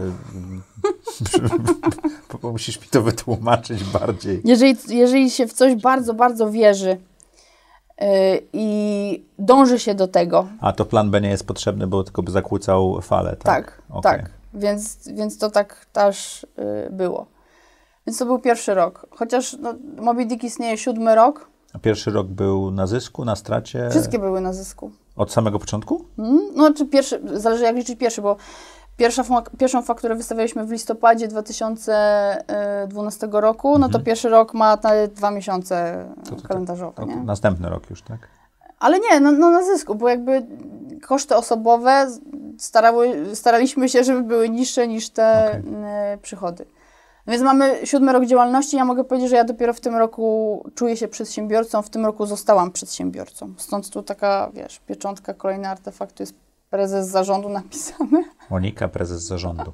S1: Bo musisz mi to wytłumaczyć bardziej.
S2: jeżeli, jeżeli się w coś bardzo, bardzo wierzy yy, i dąży się do tego,
S1: A to plan B nie jest potrzebny, bo tylko by zakłócał falę, tak?
S2: tak,
S1: Okej.
S2: tak, więc, więc to tak też yy, było. Więc to był pierwszy rok. Chociaż no, Moby Dick istnieje siódmy rok,
S1: A pierwszy rok był na zysku, na stracie?
S2: wszystkie były na zysku.
S1: Od samego początku?
S2: Mm, No, czy pierwszy, zależy jak liczyć pierwszy, bo pierwsza, fa- pierwszą fakturę wystawialiśmy w listopadzie dwa tysiące dwunastego roku, no to
S1: Mhm.
S2: pierwszy rok ma te dwa miesiące
S1: To- to-
S2: kalendarzowe,
S1: To, to
S2: nie?
S1: następny rok już, tak?
S2: Ale nie, no, no na zysku, bo jakby koszty osobowe starały, staraliśmy się, żeby były niższe niż te
S1: Okej.
S2: y, przychody. Więc mamy siódmy rok działalności. Ja mogę powiedzieć, że ja dopiero w tym roku czuję się przedsiębiorcą, w tym roku zostałam przedsiębiorcą. Stąd tu taka, wiesz, pieczątka, kolejny artefakt, tu jest prezes zarządu napisany,
S1: Monika, prezes zarządu.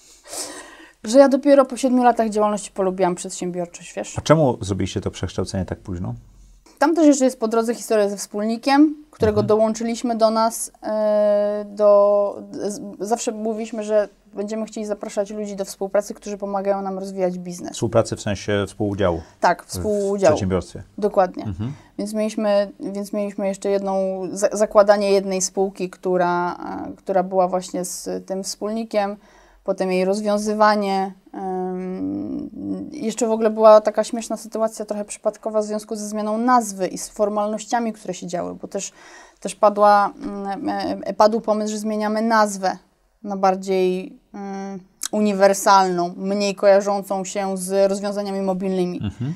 S2: że ja dopiero po siedmiu latach działalności polubiłam przedsiębiorczość, wiesz.
S1: A czemu zrobiliście to przekształcenie tak późno?
S2: Tam też jeszcze jest po drodze historia ze wspólnikiem, którego
S1: Mhm.
S2: dołączyliśmy do nas. e, do, z, zawsze mówiliśmy, że będziemy chcieli zapraszać ludzi do współpracy, którzy pomagają nam rozwijać biznes.
S1: Współpracy w sensie współudziału
S2: Tak,
S1: w
S2: współudziału.
S1: przedsiębiorstwie.
S2: Dokładnie.
S1: Mhm.
S2: Więc mieliśmy, więc mieliśmy jeszcze jedną, za, zakładanie jednej spółki, która, e, która była właśnie z tym wspólnikiem, potem jej rozwiązywanie. Ym, jeszcze w ogóle była taka śmieszna sytuacja, trochę przypadkowa w związku ze zmianą nazwy i z formalnościami, które się działy, bo też, też padła, mm, e, padł pomysł, że zmieniamy nazwę na bardziej mm, uniwersalną, mniej kojarzącą się z rozwiązaniami mobilnymi.
S1: Mhm.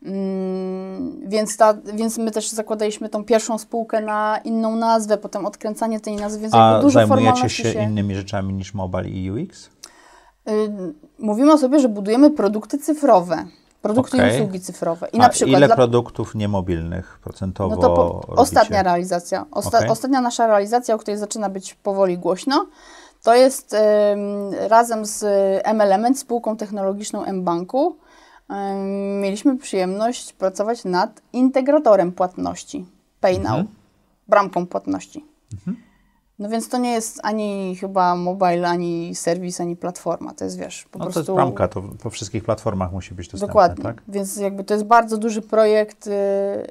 S2: Mm, więc, ta, więc my też zakładaliśmy tą pierwszą spółkę na inną nazwę, potem odkręcanie tej nazwy, więc
S1: A
S2: jakby dużo
S1: zajmujecie
S2: formalności
S1: się,
S2: się...
S1: innymi rzeczami niż mobile i U X?
S2: Y, mówimy o sobie, że budujemy produkty cyfrowe, produkty
S1: Okej.
S2: i usługi cyfrowe. I
S1: A
S2: na przykład
S1: ile
S2: dla...
S1: produktów niemobilnych procentowo
S2: No to po...
S1: robicie?
S2: ostatnia realizacja. Osta...
S1: Okej.
S2: Ostatnia nasza realizacja, o której zaczyna być powoli głośno, to jest ym, razem z M-Element, spółką technologiczną M-Banku, ym, mieliśmy przyjemność pracować nad integratorem płatności, PayNow,
S1: Mhm.
S2: bramką płatności.
S1: Mhm.
S2: No więc to nie jest ani chyba mobile, ani serwis, ani platforma. To jest, wiesz, po
S1: No to
S2: prostu...
S1: jest bramka, to po wszystkich platformach musi być dostępne,
S2: Dokładnie.
S1: tak?
S2: Więc jakby to jest bardzo duży projekt. y, y,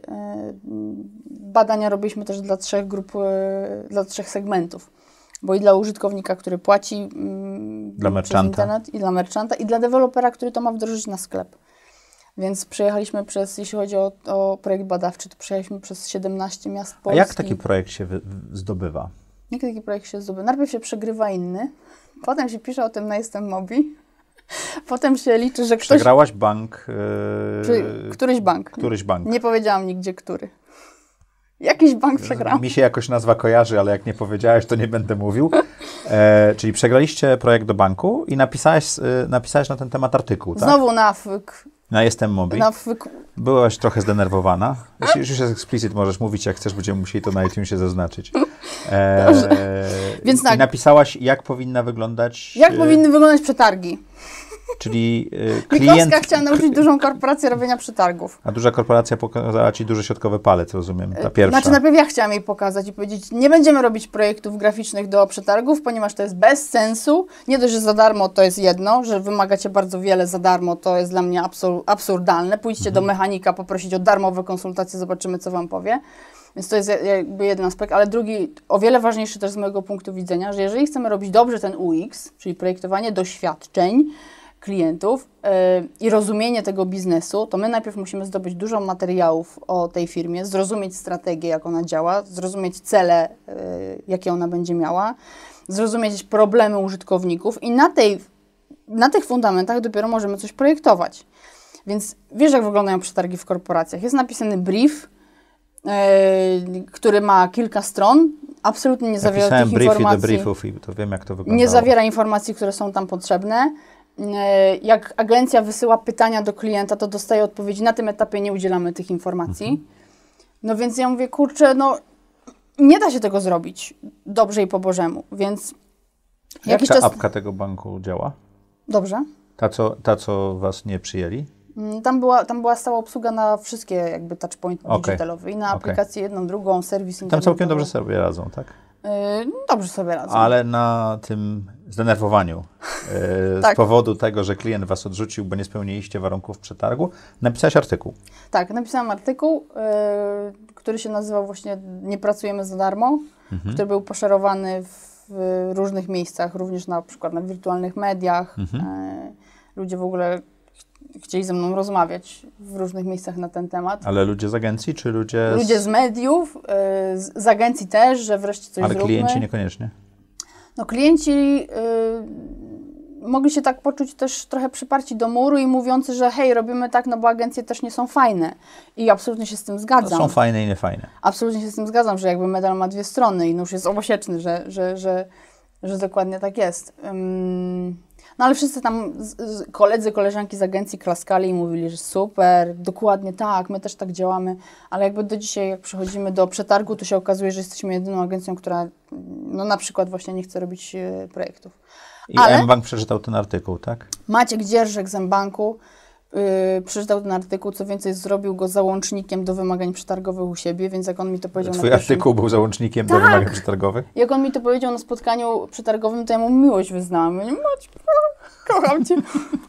S2: Badania robiliśmy też dla trzech grup, y, dla trzech segmentów. Bo i dla użytkownika, który płaci mm,
S1: Dla
S2: przez
S1: merchanta.
S2: internet, i dla merchanta, i dla dewelopera, który to ma wdrożyć na sklep. Więc przejechaliśmy przez, jeśli chodzi o, o projekt badawczy, to przejechaliśmy przez siedemnaście miast
S1: A
S2: Polski.
S1: jak taki projekt się wy, w- zdobywa?
S2: Jak taki projekt się zdobywa? Najpierw się przegrywa inny, potem się pisze o tym na Jestem Mobi, potem się liczy, że ktoś...
S1: Przegrałaś bank, yy,
S2: Czy, któryś bank.
S1: któryś bank.
S2: Nie powiedziałam nigdzie, który. Jakiś bank przegrał.
S1: Mi się jakoś nazwa kojarzy, ale jak nie powiedziałeś, to nie będę mówił. E, czyli przegraliście projekt do banku i napisałeś, y, napisałeś na ten temat artykuł, tak?
S2: Znowu na fyk.
S1: Na Jestem Mobi.
S2: Na fyk.
S1: Byłaś trochę zdenerwowana. Jeśli już jest explicit, możesz mówić jak chcesz, będziemy musieli to na iTunesie zaznaczyć. E,
S2: Więc tak.
S1: I napisałaś, jak powinna wyglądać...
S2: Jak
S1: e,
S2: powinny wyglądać przetargi?
S1: Czyli y, klient...
S2: Mikowska chciała nauczyć dużą korporację robienia przetargów.
S1: A duża korporacja pokazała ci duży środkowy palec, rozumiem, ta pierwsza.
S2: Znaczy najpierw ja chciałam jej pokazać i powiedzieć, nie będziemy robić projektów graficznych do przetargów, ponieważ to jest bez sensu. Nie dość, że za darmo to jest jedno, że wymagacie bardzo wiele za darmo, to jest dla mnie absur- absurdalne. Pójdźcie
S1: Mhm.
S2: do mechanika, poprosić o darmowe konsultacje, zobaczymy, co wam powie. Więc to jest jakby jeden aspekt, ale drugi, o wiele ważniejszy też z mojego punktu widzenia, że jeżeli chcemy robić dobrze ten U X, czyli projektowanie doświadczeń klientów yy, i rozumienie tego biznesu, to my najpierw musimy zdobyć dużo materiałów o tej firmie, zrozumieć strategię, jak ona działa, zrozumieć cele, yy, jakie ona będzie miała, zrozumieć problemy użytkowników i na, tej, na tych fundamentach dopiero możemy coś projektować. Więc wiesz, jak wyglądają przetargi w korporacjach. Jest napisany brief, Yy, który ma kilka stron, absolutnie nie zawiera
S1: Napisałem
S2: tych
S1: briefy
S2: informacji.
S1: do briefów i to wiem, jak to wyglądało.
S2: Nie zawiera informacji, które są tam potrzebne. Yy, jak agencja wysyła pytania do klienta, to dostaje odpowiedzi. Na tym etapie nie udzielamy tych informacji. Mhm. No więc ja mówię, kurczę, no nie da się tego zrobić dobrze i po Bożemu, więc
S1: Jak
S2: jakiś
S1: ta
S2: czas...
S1: apka tego banku działa?
S2: Dobrze.
S1: Ta co, ta, co was nie przyjęli?
S2: Tam była, tam była stała obsługa na wszystkie jakby touchpointy
S1: okay.
S2: digitalowe i na
S1: okay.
S2: aplikację jedną, drugą, serwis
S1: Tam
S2: internetowy.
S1: całkiem dobrze sobie radzą, tak?
S2: Yy, dobrze sobie radzą.
S1: Ale na tym zdenerwowaniu yy,
S2: tak.
S1: z powodu tego, że klient was odrzucił, bo nie spełniliście warunków przetargu, napisałeś artykuł.
S2: Tak, napisałam artykuł, yy, który się nazywał właśnie Nie pracujemy za darmo, mhm. który był poszerowany w, w różnych miejscach, również na przykład na wirtualnych mediach. Mhm. Yy, ludzie w ogóle chcieli ze mną rozmawiać w różnych miejscach na ten temat.
S1: Ale ludzie z agencji, czy ludzie z...
S2: Ludzie z mediów, yy, z, z agencji też, że wreszcie coś
S1: Ale
S2: zróbmy.
S1: klienci niekoniecznie?
S2: No klienci yy, mogli się tak poczuć też trochę przyparci do muru i mówiący, że hej, robimy tak, no bo agencje też nie są fajne. I absolutnie się z tym zgadzam.
S1: No są fajne i niefajne.
S2: Absolutnie się z tym zgadzam, że jakby medal ma dwie strony i nóż jest obosieczny, że, że, że, że dokładnie tak jest. Um, No ale wszyscy tam z, z, koledzy, koleżanki z agencji klaskali i mówili, że super, dokładnie tak, my też tak działamy, ale jakby do dzisiaj, jak przychodzimy do przetargu, to się okazuje, że jesteśmy jedyną agencją, która no na przykład właśnie nie chce robić e, projektów.
S1: I
S2: ale
S1: mBank przeczytał ten artykuł, tak?
S2: Maciek Dzierżek z mBanku yy, przeczytał ten artykuł, co więcej zrobił go załącznikiem do wymagań przetargowych u siebie, więc jak on mi to powiedział
S1: Twój
S2: na pierwszym...
S1: artykuł był załącznikiem
S2: tak.
S1: do wymagań przetargowych?
S2: Jak on mi to powiedział na spotkaniu przetargowym, to ja mu miłość wyznałam. Ja mówię, Maciek, kocham cię.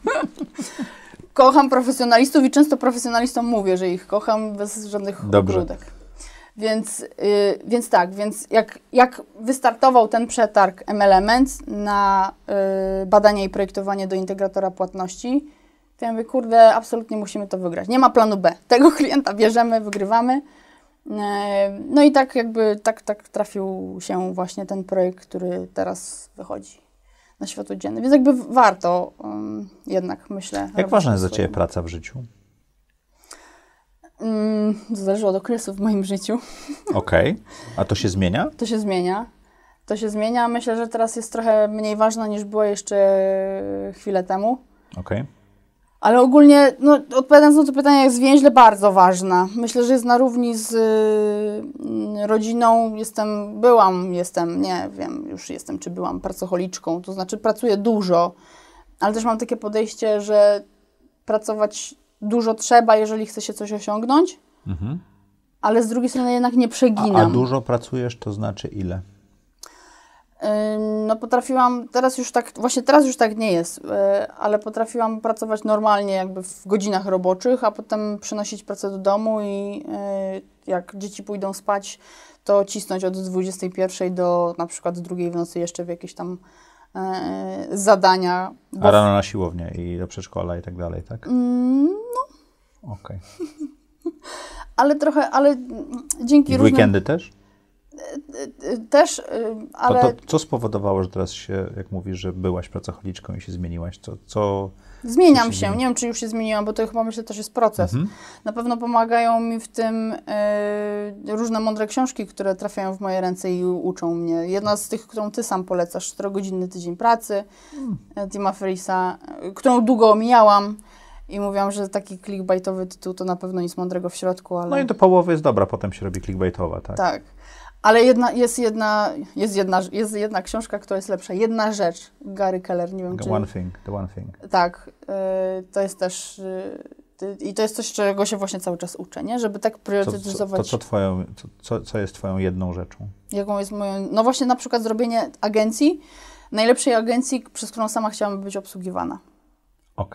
S2: Kocham profesjonalistów i często profesjonalistom mówię, że ich kocham bez żadnych
S1: Dobrze.
S2: ogródek. Więc, yy, więc tak, więc jak, jak wystartował ten przetarg M L Elements na yy, badanie i projektowanie do integratora płatności, to ja mówię, kurde, absolutnie musimy to wygrać. Nie ma planu B. Tego klienta bierzemy, wygrywamy. Yy, no i tak jakby tak, tak trafił się właśnie ten projekt, który teraz wychodzi na światło dzienne. Więc jakby warto um, jednak, myślę...
S1: Jak ważna jest dla Ciebie praca w życiu?
S2: Mm, to zależy od okresu w moim życiu.
S1: Okej. Okay. A to się zmienia?
S2: To się zmienia. To się zmienia. Myślę, że teraz jest trochę mniej ważna niż była jeszcze chwilę temu.
S1: Okej. Okay.
S2: Ale ogólnie, no, odpowiadając na to pytanie, jest więźle bardzo ważna. Myślę, że jest na równi z y, rodziną. Jestem, byłam, jestem, nie wiem, już jestem, czy byłam pracocholiczką. To znaczy pracuję dużo, ale też mam takie podejście, że pracować dużo trzeba, jeżeli chce się coś osiągnąć, mhm. ale z drugiej strony jednak nie przeginam.
S1: A, a dużo pracujesz, to znaczy ile?
S2: Yy, no potrafiłam, teraz już tak, właśnie teraz już tak nie jest, yy, ale potrafiłam pracować normalnie jakby w godzinach roboczych, a potem przynosić pracę do domu i yy, jak dzieci pójdą spać, to cisnąć od dwudziestej pierwszej do na przykład drugiej w nocy jeszcze w jakieś tam yy, zadania.
S1: A rano na siłownię i do przedszkola i tak dalej, tak?
S2: Yy, no.
S1: Okej.
S2: Okay. Ale trochę, ale dzięki
S1: I w
S2: różnym...
S1: weekendy też?
S2: Też, ale...
S1: To, to, co spowodowało, że teraz się, jak mówisz, że byłaś pracocholiczką i się zmieniłaś? Co, co,
S2: Zmieniam
S1: co
S2: się,
S1: się,
S2: nie wiem, czy już się zmieniłam, bo to chyba myślę też jest proces.
S1: Mhm.
S2: Na pewno pomagają mi w tym y, różne mądre książki, które trafiają w moje ręce i uczą mnie. Jedna z tych, którą ty sam polecasz, czterogodzinny tydzień pracy, hmm. Tima Ferrisa, którą długo omijałam. I mówiłam, że taki clickbaitowy tytuł to na pewno nic mądrego w środku, ale...
S1: No i do połowy jest dobra, potem się robi clickbaitowa, tak?
S2: Tak. Ale jedna, jest, jedna, jest, jedna, jest jedna książka, która jest lepsza. Jedna rzecz. Gary Keller, nie wiem
S1: The
S2: czy...
S1: one thing, the one thing.
S2: Tak. Y, to jest też... Y, I to jest coś, czego się właśnie cały czas uczę, nie? Żeby tak priorytetyzować...
S1: To, co, twoją, co, co, co jest twoją jedną rzeczą?
S2: Jaką jest moją... No właśnie na przykład zrobienie agencji, najlepszej agencji, przez którą sama chciałam być obsługiwana.
S1: Okej. Okay.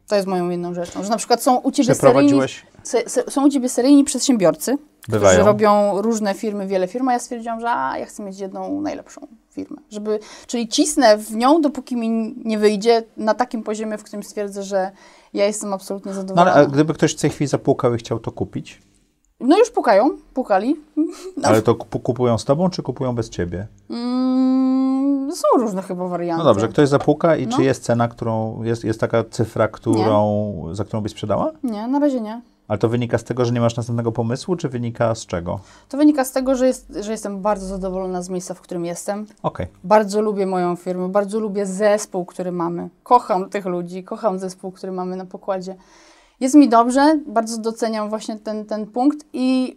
S2: To jest moją jedną rzeczą, że na przykład są u Ciebie seryjni,
S1: Przeprowadziłeś...
S2: se, se, są u Ciebie seryjni przedsiębiorcy,
S1: Bywają.
S2: którzy robią różne firmy, wiele firm, a ja stwierdziłam, że a, ja chcę mieć jedną najlepszą firmę. Żeby, czyli cisnę w nią, dopóki mi nie wyjdzie na takim poziomie, w którym stwierdzę, że ja jestem absolutnie
S1: No
S2: zadowolona.
S1: ale a gdyby ktoś w tej chwili zapukał i chciał to kupić,
S2: No już pukają, pukali. No.
S1: ale to kup- kupują z tobą, czy kupują bez ciebie?
S2: Mm, są różne chyba warianty.
S1: No dobrze, ktoś zapuka i
S2: No.
S1: czy jest cena, którą, jest, jest taka cyfra, którą, za którą byś sprzedała?
S2: Nie, na razie nie.
S1: Ale to wynika z tego, że nie masz następnego pomysłu, czy wynika z czego?
S2: To wynika z tego, że, jest, że jestem bardzo zadowolona z miejsca, w którym jestem.
S1: Okej.
S2: Bardzo lubię moją firmę, bardzo lubię zespół, który mamy. Kocham tych ludzi, kocham zespół, który mamy na pokładzie. Jest mi dobrze, bardzo doceniam właśnie ten, ten punkt i,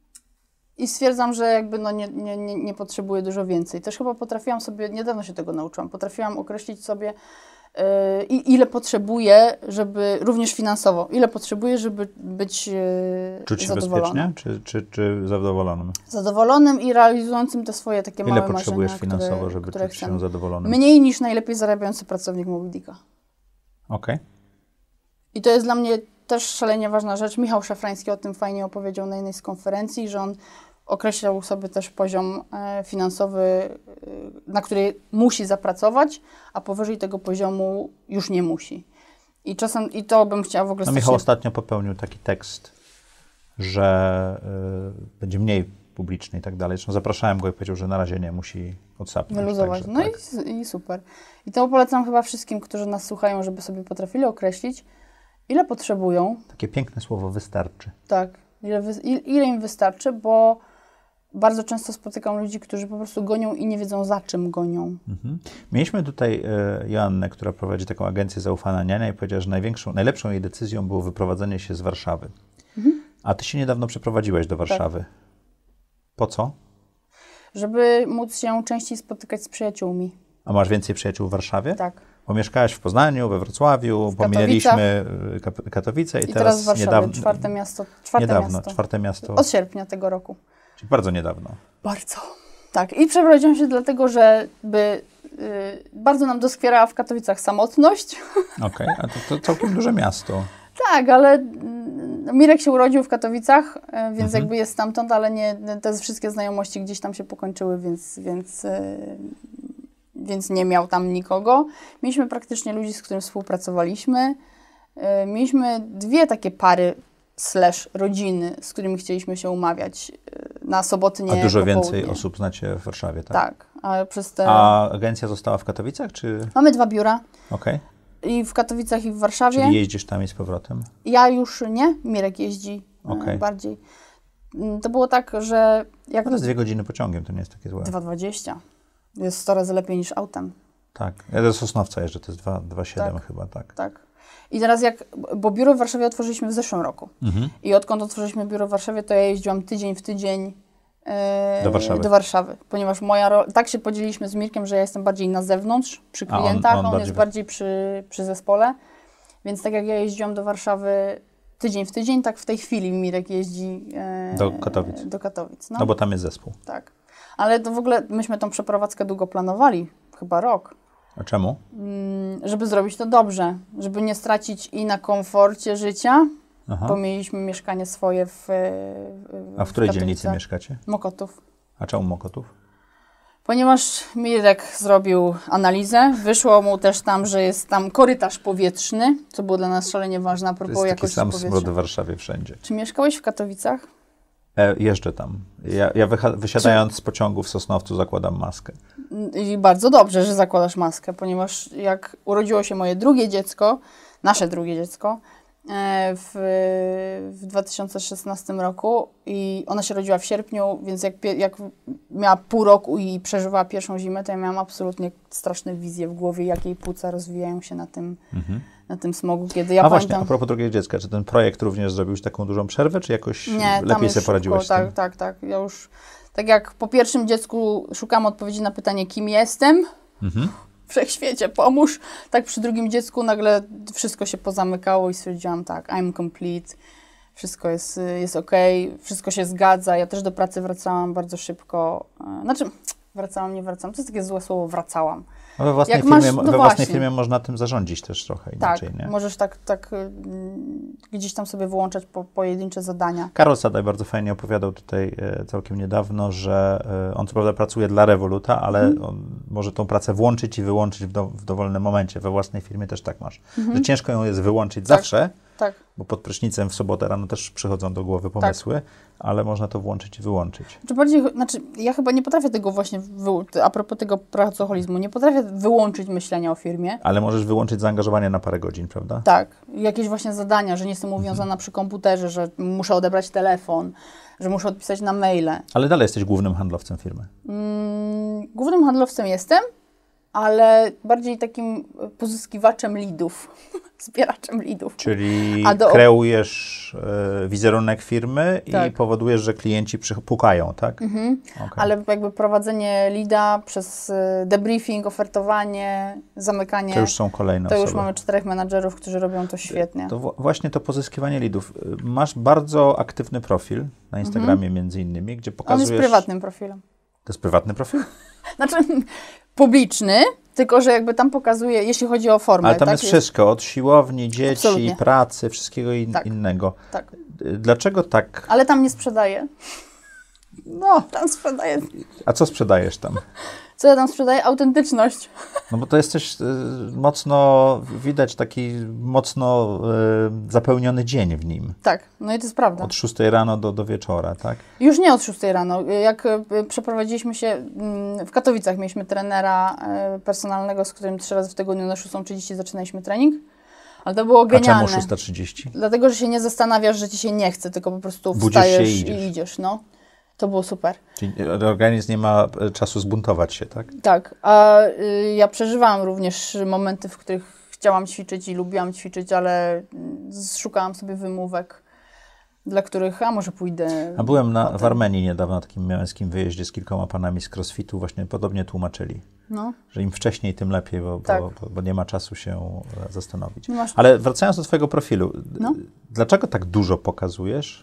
S2: i stwierdzam, że jakby no nie, nie, nie, nie potrzebuję dużo więcej. Też chyba potrafiłam sobie, niedawno się tego nauczyłam, potrafiłam określić sobie, i ile potrzebuję, żeby, również finansowo, ile potrzebuję, żeby być yy,
S1: Czuć się
S2: zadowolonym.
S1: bezpiecznie, czy, czy, czy zadowolonym?
S2: Zadowolonym i realizującym te swoje takie
S1: Ile
S2: małe
S1: potrzebujesz
S2: marzenia,
S1: finansowo,
S2: które,
S1: żeby
S2: które
S1: czuć się
S2: chcę.
S1: zadowolonym?
S2: Mniej niż najlepiej zarabiający pracownik Moby Dicka.
S1: Okej.
S2: I to jest dla mnie też szalenie ważna rzecz. Michał Szafrański o tym fajnie opowiedział na jednej z konferencji, że on określał sobie też poziom e, finansowy, e, na który musi zapracować, a powyżej tego poziomu już nie musi. I czasem, i to bym chciała w ogóle...
S1: No Michał ostatnio popełnił taki tekst, że y, będzie mniej publiczny i tak dalej. Zresztą zapraszałem go i powiedział, że na razie nie, musi odsapnąć.
S2: Wyluzować.
S1: Także,
S2: No
S1: tak.
S2: i, i super. I to polecam chyba wszystkim, którzy nas słuchają, żeby sobie potrafili określić, ile potrzebują.
S1: Takie piękne słowo wystarczy.
S2: Tak. Ile, wy, ile im wystarczy, bo bardzo często spotykam ludzi, którzy po prostu gonią i nie wiedzą, za czym gonią.
S1: Mhm. Mieliśmy tutaj e, Joannę, która prowadzi taką agencję Zaufana Niania i powiedziała, że największą, najlepszą jej decyzją było wyprowadzenie się z Warszawy. Mhm. A ty się niedawno przeprowadziłaś do Warszawy. Tak. Po co?
S2: Żeby móc się częściej spotykać z przyjaciółmi.
S1: A masz więcej przyjaciół w Warszawie?
S2: Tak.
S1: Bo mieszkałaś w Poznaniu, we Wrocławiu,
S2: w
S1: pominęliśmy Katowice i,
S2: I
S1: teraz,
S2: teraz w Warszawie,
S1: niedawno,
S2: czwarte miasto. Czwarte
S1: niedawno,
S2: miasto.
S1: czwarte miasto.
S2: Od sierpnia tego roku.
S1: Czyli bardzo niedawno.
S2: Bardzo. Tak. I przeprowadziłam się dlatego, że by, yy, bardzo nam doskwierała w Katowicach samotność.
S1: Okej, okay. A to, to całkiem duże miasto.
S2: Tak, ale yy, Mirek się urodził w Katowicach, yy, więc
S1: Mhm.
S2: jakby jest stamtąd, ale nie, te wszystkie znajomości gdzieś tam się pokończyły, więc, więc, yy, więc nie miał tam nikogo. Mieliśmy praktycznie ludzi, z którymi współpracowaliśmy. Yy, mieliśmy dwie takie pary slash rodziny, z którymi chcieliśmy się umawiać na sobotnie
S1: A dużo
S2: popołudnie.
S1: więcej osób znacie w Warszawie, tak?
S2: Tak, a przez te...
S1: A agencja została w Katowicach, czy...
S2: Mamy dwa biura.
S1: Okej. Okay.
S2: I w Katowicach, i w Warszawie.
S1: Czyli jeździsz tam i z powrotem?
S2: Ja już nie, Mirek jeździ
S1: okay.
S2: bardziej. To było tak, że... Jak
S1: to jest dwie godziny pociągiem, to nie jest takie złe.
S2: dwa dwadzieścia. Jest sto razy lepiej niż autem.
S1: Tak. Ja do Sosnowca jeżdżę, to jest dwa siedem
S2: tak.
S1: chyba, tak.
S2: Tak. I teraz jak, bo biuro w Warszawie otworzyliśmy w zeszłym roku. Mhm. I odkąd otworzyliśmy biuro w Warszawie, to ja jeździłam tydzień w tydzień e,
S1: do, Warszawy.
S2: do Warszawy. Ponieważ moja rola, tak się podzieliliśmy z Mirkiem, że ja jestem bardziej na zewnątrz, przy klientach, a on, on, on bardziej jest bardziej przy, przy zespole. Więc tak jak ja jeździłam do Warszawy tydzień w tydzień, tak w tej chwili Mirek jeździ e,
S1: do Katowic.
S2: Do Katowic no.
S1: no bo tam jest zespół.
S2: Tak. Ale to w ogóle myśmy tą przeprowadzkę długo planowali, chyba rok.
S1: A czemu?
S2: Żeby zrobić to dobrze, żeby nie stracić i na komforcie życia, Aha. bo mieliśmy mieszkanie swoje w, w
S1: A w której
S2: w
S1: dzielnicy mieszkacie?
S2: Mokotów.
S1: A czemu Mokotów?
S2: Ponieważ Mirek zrobił analizę, wyszło mu też tam, że jest tam korytarz powietrzny, co było dla nas szalenie ważne a propos jakości powietrza.
S1: To jest taki sam smród w Warszawie wszędzie.
S2: Czy mieszkałeś w Katowicach?
S1: E, jeżdżę tam. Ja, ja wysiadając z pociągu w Sosnowcu zakładam maskę.
S2: I bardzo dobrze, że zakładasz maskę, ponieważ jak urodziło się moje drugie dziecko, nasze drugie dziecko, w, w dwa tysiące szesnastym roku i ona się rodziła w sierpniu, więc jak, jak miała pół roku i przeżywała pierwszą zimę, to ja miałam absolutnie straszne wizje w głowie, jak jej płuca rozwijają się na tym, mhm. na tym smogu, kiedy ja
S1: A
S2: pamiętam...
S1: właśnie, a propos drugiego dziecka, czy ten projekt również zrobił już taką dużą przerwę, czy jakoś
S2: Nie,
S1: lepiej sobie poradziłeś z tym?
S2: Tak, tak, tak. Ja już, tak jak po pierwszym dziecku szukałam odpowiedzi na pytanie, kim jestem, mhm. wszechświecie, pomóż. Tak przy drugim dziecku nagle wszystko się pozamykało i stwierdziłam tak, I'm complete, wszystko jest, jest okej, okay, wszystko się zgadza. Ja też do pracy wracałam bardzo szybko. Znaczy, Wracałam, nie wracałam. To jest takie złe słowo, wracałam.
S1: No we własnej,
S2: Jak
S1: firmie,
S2: masz- no
S1: we własnej
S2: właśnie.
S1: firmie można tym zarządzić też trochę inaczej,
S2: Tak,
S1: nie?
S2: możesz tak, tak mm, gdzieś tam sobie wyłączać po, pojedyncze zadania.
S1: Karol Sadaj bardzo fajnie opowiadał tutaj e, całkiem niedawno, że e, on co prawda pracuje dla Revoluta, ale
S2: Mhm.
S1: on może tą pracę włączyć i wyłączyć w, do, w dowolnym momencie. We własnej firmie też tak masz.
S2: Mhm.
S1: Że ciężko ją jest wyłączyć
S2: Tak.
S1: zawsze,
S2: Tak,
S1: bo pod prysznicem w sobotę rano też przychodzą do głowy pomysły, ale można to włączyć i wyłączyć.
S2: czy bardziej, znaczy ja chyba nie potrafię tego właśnie, wy, a propos tego pracoholizmu, nie potrafię wyłączyć myślenia o firmie.
S1: Ale możesz wyłączyć zaangażowanie na parę godzin, prawda?
S2: Tak, jakieś właśnie zadania, że nie jestem uwiązana przy komputerze, że muszę odebrać telefon, że muszę odpisać na maile.
S1: Ale dalej jesteś głównym handlowcem firmy.
S2: Mm, głównym handlowcem jestem, ale bardziej takim pozyskiwaczem leadów, zbieraczem leadów.
S1: Czyli
S2: A do-
S1: kreujesz e, wizerunek firmy
S2: Tak.
S1: i powodujesz, że klienci przy, pukają, tak?
S2: Mhm.
S1: Okej.
S2: Ale jakby prowadzenie leada przez y, debriefing, ofertowanie, zamykanie,
S1: To już są kolejne
S2: to
S1: osoby.
S2: już mamy czterech menadżerów, którzy robią to świetnie.
S1: To w- właśnie to pozyskiwanie leadów. Y, Masz bardzo aktywny profil na Instagramie między innymi, gdzie
S2: On
S1: pokazujesz...
S2: jest prywatnym profilem.
S1: To jest prywatny profil?
S2: Znaczy publiczny, tylko że jakby tam pokazuje, jeśli chodzi o formę.
S1: Ale tam
S2: tak?
S1: jest wszystko, od siłowni, dzieci,
S2: Absolutnie. pracy,
S1: wszystkiego in,
S2: Tak.
S1: innego.
S2: Tak.
S1: Y, Dlaczego tak?
S2: Ale tam nie sprzedaję. No, tam sprzedaję.
S1: A co sprzedajesz tam?
S2: Co ja tam sprzedaję? Autentyczność.
S1: No bo to jesteś y, mocno, widać taki mocno y, zapełniony dzień w nim.
S2: Tak, no i to jest prawda.
S1: Od szóstej rano do, do wieczora, tak?
S2: Już nie od szóstej rano. Jak y, przeprowadziliśmy się mm, w Katowicach, mieliśmy trenera y, personalnego, z którym trzy razy w tygodniu na szósta trzydzieści zaczynaliśmy trening. Ale to było
S1: A czemu
S2: genialne.
S1: szósta trzydzieści?
S2: Dlatego, że się nie zastanawiasz, że ci się nie chce, tylko po prostu
S1: Budzisz się
S2: wstajesz
S1: i idziesz.
S2: i idziesz. No. To było super.
S1: Czyli organizm nie ma e, czasu zbuntować się, tak?
S2: Tak, a y, ja przeżywałam również momenty, w których chciałam ćwiczyć i lubiłam ćwiczyć, ale mm, szukałam sobie wymówek, dla których, a może pójdę.
S1: A byłem na,
S2: potem.
S1: w Armenii niedawno na takim męskim wyjeździe z kilkoma panami z crossfitu, właśnie podobnie tłumaczyli,
S2: No,
S1: że im wcześniej, tym lepiej, bo,
S2: Tak.
S1: bo, bo, bo nie ma czasu się e, zastanowić.
S2: nie masz...
S1: Ale wracając do twojego profilu,
S2: No.
S1: dlaczego tak dużo pokazujesz?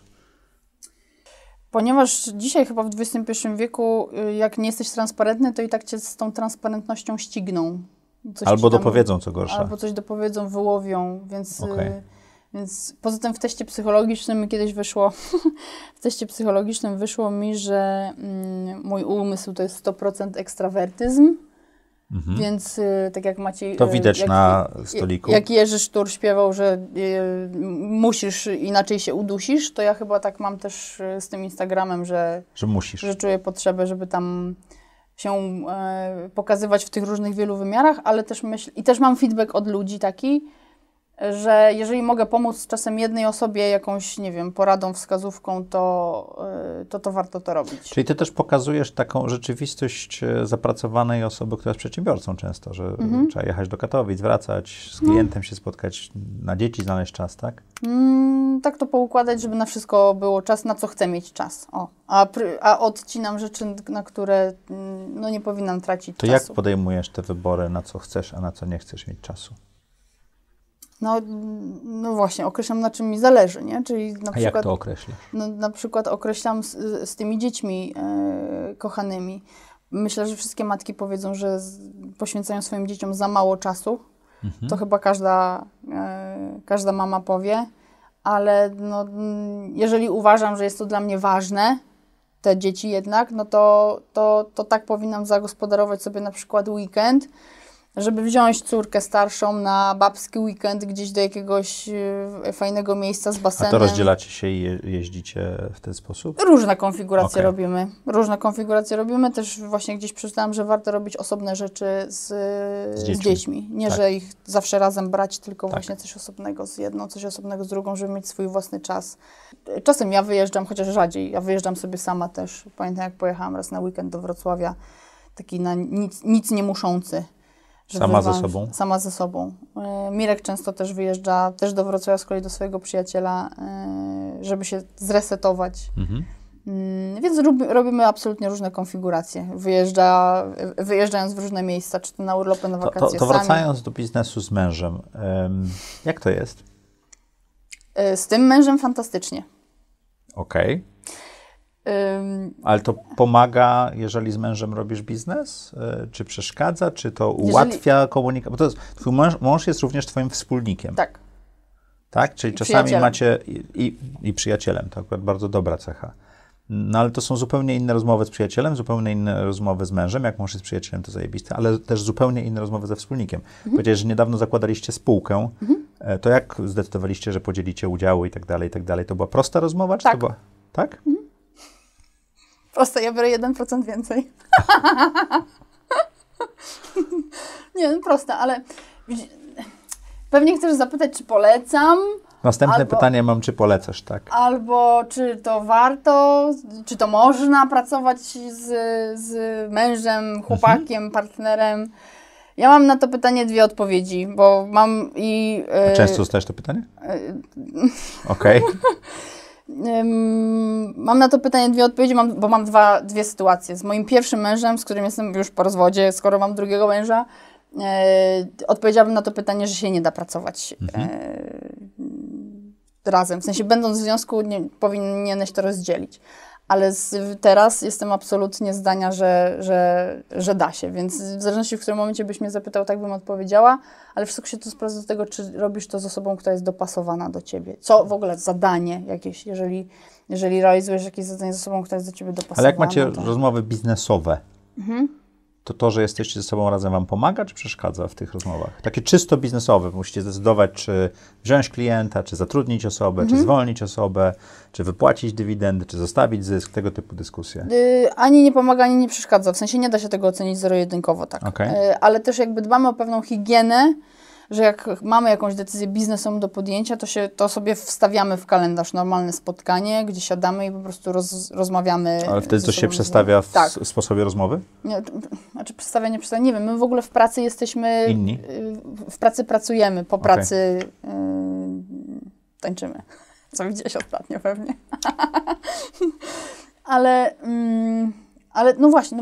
S2: Ponieważ dzisiaj chyba w dwudziestym pierwszym wieku, y, jak nie jesteś transparentny, to i tak cię z tą transparentnością ścigną. Coś
S1: Albo
S2: ci tam-
S1: dopowiedzą, co gorsza.
S2: Albo coś dopowiedzą, wyłowią, więc... y,
S1: Okej.
S2: Więc poza tym w teście psychologicznym mi kiedyś wyszło, w teście psychologicznym wyszło mi, że mm, mój umysł to jest sto procent ekstrawertyzm,
S1: Mhm.
S2: więc y, tak jak Maciej...
S1: To
S2: y,
S1: widać
S2: jak,
S1: na stoliku.
S2: Jak Jerzy Sztur śpiewał, że y, musisz, inaczej się udusisz, to ja chyba tak mam też y, z tym Instagramem, że,
S1: Że musisz.
S2: że czuję potrzebę, żeby tam się e, pokazywać w tych różnych wielu wymiarach, ale też myślę, i też mam feedback od ludzi taki, że jeżeli mogę pomóc czasem jednej osobie jakąś, nie wiem, poradą, wskazówką, to, y, to, to warto to robić.
S1: Czyli ty też pokazujesz taką rzeczywistość e, zapracowanej osoby, która jest przedsiębiorcą często, że
S2: Mhm.
S1: trzeba jechać do Katowic, wracać, z klientem się spotkać, na dzieci znaleźć czas, tak?
S2: Mm, tak to poukładać, żeby na wszystko było czas, na co chcę mieć czas. O. A, pr- a odcinam rzeczy, na które mm, no, nie powinnam tracić
S1: To
S2: czasu.
S1: jak podejmujesz te wybory, na co chcesz, a na co nie chcesz mieć czasu?
S2: No, no właśnie, określam, na czym mi zależy, nie? Czyli na
S1: A
S2: przykład,
S1: jak to określasz?
S2: no, na przykład określam z, z tymi dziećmi e, kochanymi. Myślę, że wszystkie matki powiedzą, że z, poświęcają swoim dzieciom za mało czasu.
S1: Mhm.
S2: To chyba każda, e, każda mama powie, ale no, mm, jeżeli uważam, że jest to dla mnie ważne, te dzieci jednak, no to, to, to tak powinnam zagospodarować sobie na przykład weekend, żeby wziąć córkę starszą na babski weekend gdzieś do jakiegoś e, fajnego miejsca z
S1: A
S2: basenem.
S1: to rozdzielacie się i je, jeździcie w ten sposób?
S2: Różne konfiguracje
S1: Okej.
S2: robimy. Różne konfiguracje robimy. Też właśnie gdzieś przeczytałam, że warto robić osobne rzeczy z, z,
S1: dziećmi.
S2: dziećmi. Nie,
S1: Tak.
S2: że ich zawsze razem brać, tylko
S1: Tak.
S2: właśnie coś osobnego z jedną, coś osobnego z drugą, żeby mieć swój własny czas. Czasem ja wyjeżdżam, chociaż rzadziej. Ja wyjeżdżam sobie sama też. Pamiętam, jak pojechałam raz na weekend do Wrocławia, taki na nic, nic nie muszący. że
S1: Sama ze
S2: wyrwałam-
S1: sobą?
S2: Sama ze sobą. E, Mirek często też wyjeżdża, też do Wrocławia, z kolei do swojego przyjaciela, e, żeby się zresetować.
S1: Mhm.
S2: Mm, Więc robi- robimy absolutnie różne konfiguracje. Wyjeżdża, wyjeżdżając w różne miejsca, czy to na urlopy, na
S1: To,
S2: wakacje
S1: to, to
S2: sami.
S1: wracając do biznesu z mężem, em, jak to jest?
S2: E, Z tym mężem fantastycznie.
S1: Okej.
S2: Ym,
S1: Ale to pomaga, jeżeli z mężem robisz biznes? Y, Czy przeszkadza? Czy to ułatwia komunikację? Bo to jest, twój mąż, mąż jest również twoim wspólnikiem.
S2: tak.
S1: Tak? Czyli czasami
S2: Przyjacielem.
S1: macie i, i, i przyjacielem, to akurat bardzo dobra cecha. No ale to są zupełnie inne rozmowy z przyjacielem, zupełnie inne rozmowy z mężem. Jak mąż jest przyjacielem, to zajebiste, ale też zupełnie inne rozmowy ze wspólnikiem. Mhm. Powiedziałeś, że niedawno zakładaliście spółkę. Mhm. To jak zdecydowaliście, że podzielicie udziały i tak dalej, i tak dalej? To była prosta rozmowa? Czy
S2: Tak.
S1: To była... Tak?
S2: Mhm. Proste, ja biorę jeden procent więcej. Nie, no proste, ale pewnie chcesz zapytać, czy polecam.
S1: Następne
S2: albo,
S1: pytanie mam, czy polecasz, tak?
S2: Albo czy to warto, czy to można pracować z, z mężem, chłopakiem, mhm. partnerem. Ja mam na to pytanie dwie odpowiedzi, bo mam i...
S1: A yy, często dostajesz to pytanie? Yy, Okej. Okay.
S2: Mam na to pytanie dwie odpowiedzi, mam, bo mam dwa, dwie sytuacje. Z moim pierwszym mężem, z którym jestem już po rozwodzie, skoro mam drugiego męża, e, odpowiedziałabym na to pytanie, że się nie da pracować mhm. e, razem. W sensie, będąc w związku, nie, powinieneś to rozdzielić. Ale z, teraz jestem absolutnie zdania, że, że, że da się, więc w zależności, w którym momencie byś mnie zapytał, tak bym odpowiedziała, ale wszystko się to sprowadza do tego, czy robisz to z osobą, która jest dopasowana do ciebie. Co w ogóle zadanie jakieś, jeżeli, jeżeli realizujesz jakieś zadanie z osobą, która jest do ciebie dopasowana.
S1: Ale jak macie
S2: to...
S1: rozmowy biznesowe,
S2: mhm.
S1: to to, że jesteście ze sobą razem, wam pomaga, czy przeszkadza w tych rozmowach? Takie czysto biznesowe. Musicie zdecydować, czy wziąć klienta, czy zatrudnić osobę, mhm. czy zwolnić osobę, czy wypłacić dywidendy, czy zostawić zysk, tego typu dyskusje.
S2: Yy, ani nie pomaga, ani nie przeszkadza. W sensie nie da się tego ocenić zero-jedynkowo, tak.
S1: Okay.
S2: Yy, ale też jakby dbamy o pewną higienę, że jak mamy jakąś decyzję biznesową do podjęcia, to, się, to sobie wstawiamy w kalendarz normalne spotkanie, gdzie siadamy i po prostu roz, rozmawiamy.
S1: Ale wtedy to się przestawia w tak. sposobie rozmowy?
S2: Nie, znaczy przestawia, nie przestawia, nie wiem, my w ogóle w pracy jesteśmy...
S1: Inni?
S2: W pracy pracujemy, po okay. pracy yy, tańczymy. Co widziałeś ostatnio pewnie. ale, mm, ale no właśnie, no,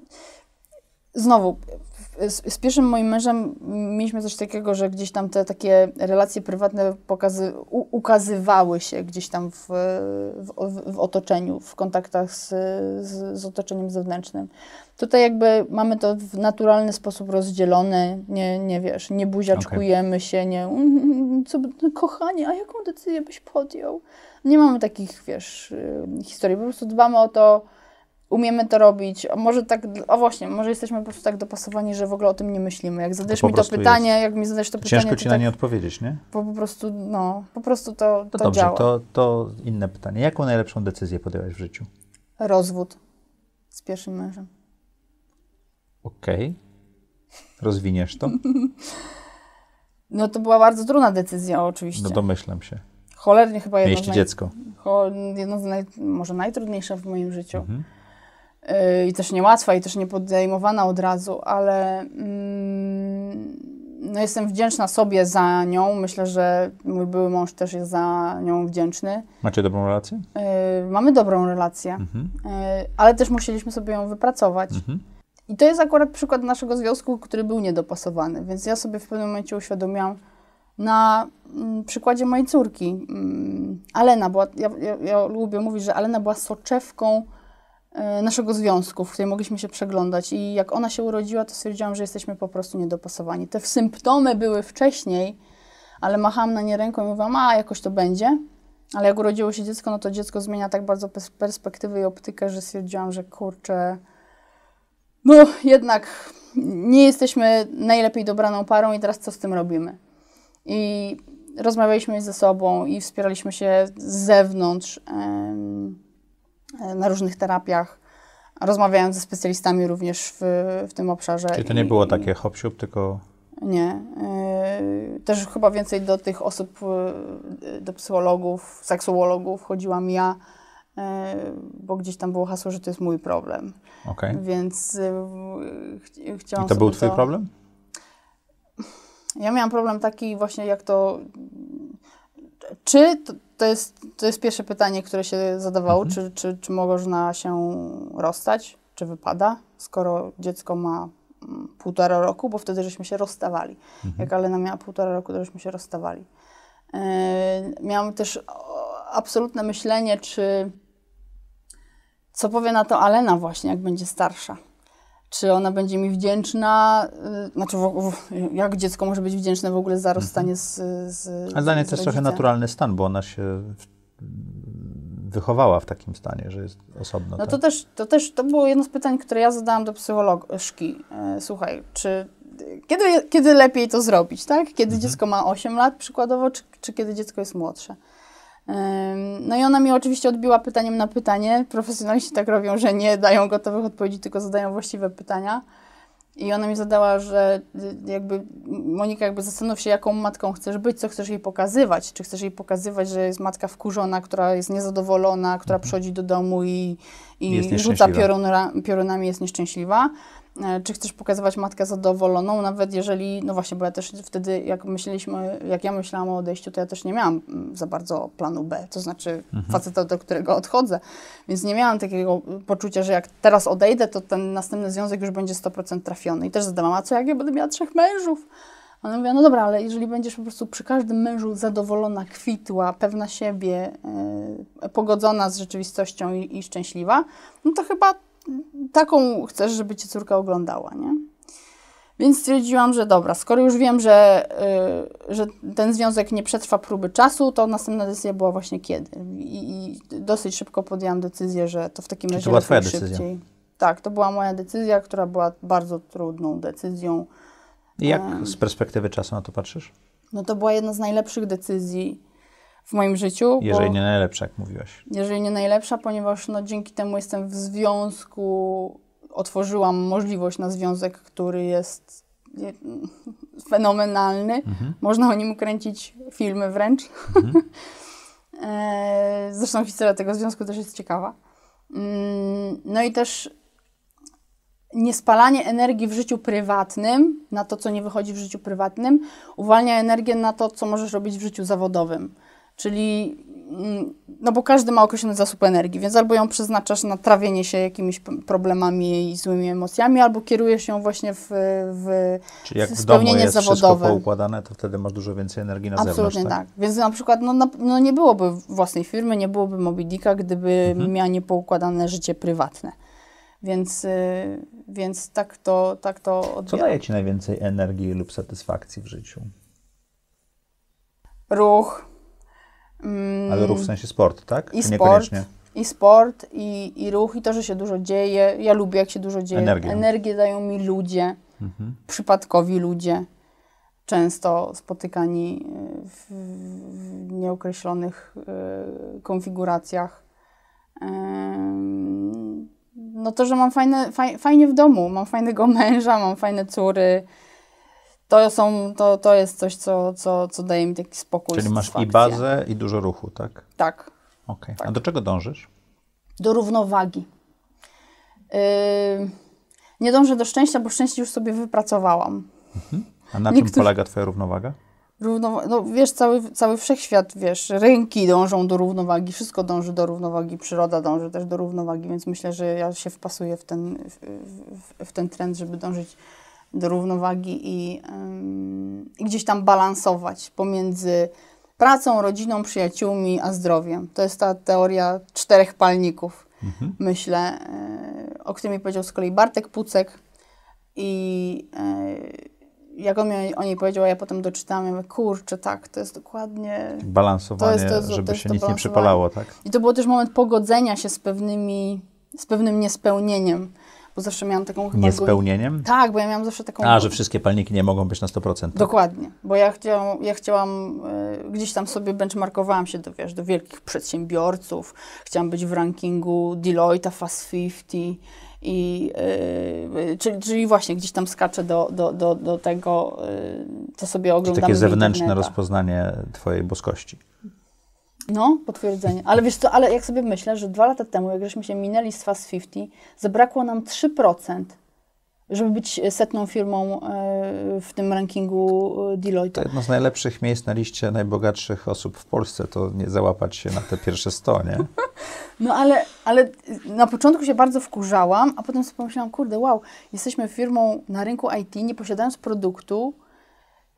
S2: znowu... Z, z pierwszym moim mężem mieliśmy coś takiego, że gdzieś tam te takie relacje prywatne pokazy, u, ukazywały się gdzieś tam w, w, w otoczeniu, w kontaktach z, z, z otoczeniem zewnętrznym. Tutaj jakby mamy to w naturalny sposób rozdzielone, nie, nie wiesz, nie buziaczkujemy okay. się, nie co, no, kochanie, a jaką decyzję byś podjął? Nie mamy takich, wiesz, historii, po prostu dbamy o to, umiemy to robić, a może tak, a właśnie, może jesteśmy po prostu tak dopasowani, że w ogóle o tym nie myślimy. Jak zadajesz mi to pytanie, jest. jak mi zadajesz to, to pytanie,
S1: ciężko ci
S2: to
S1: na
S2: tak,
S1: nie odpowiedzieć, nie?
S2: Bo po prostu, no, po prostu to,
S1: to,
S2: to
S1: dobrze,
S2: działa.
S1: To, to inne pytanie. Jaką najlepszą decyzję podjęłaś w życiu?
S2: Rozwód z pierwszym mężem.
S1: Okej. Okay. Rozwiniesz to?
S2: No to była bardzo trudna decyzja, oczywiście.
S1: No domyślam się.
S2: Cholernie chyba jedno
S1: Mieliście
S2: z naj...
S1: dziecko.
S2: Cho... jedno z naj... może najtrudniejsze w moim życiu. Mhm. I też niełatwa, i też nie podejmowana od razu, ale mm, no jestem wdzięczna sobie za nią. Myślę, że mój były mąż też jest za nią wdzięczny.
S1: Macie dobrą relację?
S2: Y, mamy dobrą relację,
S1: mhm.
S2: y, ale też musieliśmy sobie ją wypracować. Mhm. I to jest akurat przykład naszego związku, który był niedopasowany, więc ja sobie w pewnym momencie uświadomiłam na mm, przykładzie mojej córki. Mm, Alena była, ja, ja, ja lubię mówić, że Alena była soczewką naszego związku, w której mogliśmy się przeglądać i jak ona się urodziła, to stwierdziłam, że jesteśmy po prostu niedopasowani. Te symptomy były wcześniej, ale machałam na nie ręką i mówiłam, a jakoś to będzie, ale jak urodziło się dziecko, no to dziecko zmienia tak bardzo perspektywę i optykę, że stwierdziłam, że kurczę, no jednak nie jesteśmy najlepiej dobraną parą i teraz co z tym robimy? I rozmawialiśmy ze sobą i wspieraliśmy się z zewnątrz, em, na różnych terapiach, rozmawiając ze specjalistami również w, w tym obszarze.
S1: Czyli to nie było takie hop-siup, tylko...
S2: Nie. Yy, też chyba więcej do tych osób, yy, do psychologów, seksuologów chodziłam ja, yy, bo gdzieś tam było hasło, że to jest mój problem.
S1: Okay.
S2: Więc yy, ch chciałam
S1: I to był twój
S2: to...
S1: problem?
S2: Ja miałam problem taki właśnie, jak to... Czy to, to, jest, to jest pierwsze pytanie, które się zadawało, mhm. czy, czy, czy można się rozstać, czy wypada, skoro dziecko ma mm, półtora roku, bo wtedy żeśmy się rozstawali. Mhm. Jak Alena miała półtora roku, to żeśmy się rozstawali. Yy, miałam też o, absolutne myślenie, czy, Co powie na to Alena właśnie, jak będzie starsza? Czy ona będzie mi wdzięczna? Yy, znaczy, w, w, jak dziecko może być wdzięczne w ogóle za rozstanie z, z
S1: Ale dla niej
S2: z
S1: to jest trochę
S2: rodzicem?
S1: naturalny stan, bo ona się w, wychowała w takim stanie, że jest osobno.
S2: No
S1: tak?
S2: to też, to też to było jedno z pytań, które ja zadałam do psycholożki. E, słuchaj, czy kiedy, kiedy lepiej to zrobić, tak? Kiedy
S1: Mhm.
S2: dziecko ma osiem lat przykładowo, czy, czy kiedy dziecko jest młodsze? Ym, No i ona mi oczywiście odbiła pytaniem na pytanie. Profesjonaliści tak robią, że nie dają gotowych odpowiedzi, tylko zadają właściwe pytania. I ona mi zadała, że y, jakby Monika, jakby zastanów się, jaką matką chcesz być, co chcesz jej pokazywać. Czy chcesz jej pokazywać, że jest matka wkurzona, która jest niezadowolona, która przychodzi do domu i,
S1: Jest
S2: i rzuca
S1: nieszczęśliwa.
S2: pioruna, piorunami, jest nieszczęśliwa. E, Czy chcesz pokazywać matkę zadowoloną, nawet jeżeli, no właśnie, bo ja też wtedy, jak myśleliśmy, jak ja myślałam o odejściu, to ja też nie miałam mm, za bardzo planu B, to znaczy faceta, do którego odchodzę, więc nie miałam takiego poczucia, że jak teraz odejdę, to ten następny związek już będzie sto procent trafiony. I też zadałam, a co jak ja będę miała trzech mężów? Ona mówiła, no dobra, ale jeżeli będziesz po prostu przy każdym mężu zadowolona, kwitła, pewna siebie, yy, pogodzona z rzeczywistością i, i szczęśliwa, no to chyba taką chcesz, żeby cię córka oglądała, nie? Więc stwierdziłam, że dobra, skoro już wiem, że, yy, że ten związek nie przetrwa próby czasu, to następna decyzja była właśnie kiedy. I, i dosyć szybko podjęłam decyzję, że to w takim
S1: Czyli
S2: razie
S1: to była twoja
S2: lepiej
S1: decyzja?
S2: szybciej. Tak, to była moja decyzja, która była bardzo trudną decyzją.
S1: I jak
S2: Um.
S1: z perspektywy czasu na to patrzysz?
S2: No to była jedna z najlepszych decyzji w moim życiu.
S1: Jeżeli
S2: bo,
S1: nie najlepsza, jak mówiłaś.
S2: jeżeli nie najlepsza, ponieważ no, dzięki temu jestem w związku, otworzyłam możliwość na związek, który jest nie, fenomenalny.
S1: Mhm.
S2: Można o nim kręcić filmy wręcz.
S1: Mhm.
S2: e, zresztą historia tego związku też jest ciekawa. Mm, no i też niespalanie energii w życiu prywatnym, na to, co nie wychodzi w życiu prywatnym, uwalnia energię na to, co możesz robić w życiu zawodowym. Czyli, no bo każdy ma określony zasób energii, więc albo ją przeznaczasz na trawienie się jakimiś problemami i złymi emocjami, albo kierujesz ją właśnie w, w
S1: Czyli jak
S2: w
S1: w domu
S2: spełnienie
S1: jest wszystko
S2: zawodowe.
S1: poukładane, to wtedy masz dużo więcej energii na
S2: Absolutnie
S1: zewnątrz, tak?
S2: tak. Więc na przykład no, na, no nie byłoby własnej firmy, nie byłoby Moby Dicka, gdyby
S1: Mhm.
S2: miała niepoukładane życie prywatne. Więc, y, więc tak to, tak to
S1: Co
S2: odbieram.
S1: daje ci najwięcej energii lub satysfakcji w życiu?
S2: Ruch. Mm,
S1: Ale ruch w sensie sport, tak?
S2: I
S1: Czy
S2: sport,
S1: niekoniecznie?
S2: i sport, i, i ruch, i to, że się dużo dzieje. Ja lubię, jak się dużo dzieje.
S1: Energię.
S2: Energię dają mi ludzie,
S1: Mhm.
S2: przypadkowi ludzie, często spotykani y, w, w nieokreślonych y, konfiguracjach. Ym, No to, że mam fajne, faj, fajnie w domu, mam fajnego męża, mam fajne córy. To, są, to, to jest coś, co, co, co daje mi taki spokój.
S1: Czyli masz i
S2: satysfakcję.
S1: bazę, i dużo ruchu, tak?
S2: Tak.
S1: Okej.
S2: Tak.
S1: A do czego dążysz?
S2: Do równowagi. Yy, nie dążę do szczęścia, bo szczęście już sobie wypracowałam.
S1: A na
S2: Niektórzy-
S1: czym polega twoja równowaga?
S2: Równowa- no wiesz, cały, cały wszechświat, wiesz, rynki dążą do równowagi, wszystko dąży do równowagi, przyroda dąży też do równowagi, więc myślę, że ja się wpasuję w ten, w, w, w ten trend, żeby dążyć do równowagi i, ym, i gdzieś tam balansować pomiędzy pracą, rodziną, przyjaciółmi, a zdrowiem. To jest ta teoria czterech palników,
S1: Mhm.
S2: myślę, yy, o której mi powiedział z kolei Bartek Pucek i yy, jak on mi o niej powiedział, a ja potem doczytałam, ja mówię, kurczę, tak, to jest dokładnie...
S1: Balansowanie,
S2: To jest to- to
S1: żeby
S2: jest
S1: się
S2: to
S1: nic nie
S2: balansowanie.
S1: przypalało, tak?
S2: I to był też moment pogodzenia się z pewnymi, z pewnym niespełnieniem, bo zawsze miałam taką... chyba go-
S1: Niespełnieniem?
S2: Tak, bo ja miałam zawsze taką...
S1: A, że wszystkie palniki nie mogą być na sto procent. Tak?
S2: Dokładnie, bo ja chciałam, ja chciałam y, gdzieś tam sobie benchmarkowałam się do, wiesz, do wielkich przedsiębiorców, chciałam być w rankingu Deloitte Fast pięćdziesiąt i y, czyli, czyli właśnie gdzieś tam skaczę do, do, do, do tego, y, co sobie
S1: Czy
S2: oglądamy
S1: takie
S2: w
S1: zewnętrzne
S2: internetach.
S1: rozpoznanie twojej boskości.
S2: No, potwierdzenie. Ale wiesz co, ale jak sobie myślę, że dwa lata temu, jak żeśmy się minęli z Fast pięćdziesiąt, zabrakło nam trzy procent, żeby być setną firmą y, w tym rankingu y,
S1: To
S2: Deloitte.
S1: jedno z najlepszych miejsc na liście najbogatszych osób w Polsce, to nie załapać się na te pierwsze sto, nie?
S2: No ale, ale na początku się bardzo wkurzałam, a potem sobie pomyślałam, kurde, wow, jesteśmy firmą na rynku I T, nie posiadając produktu,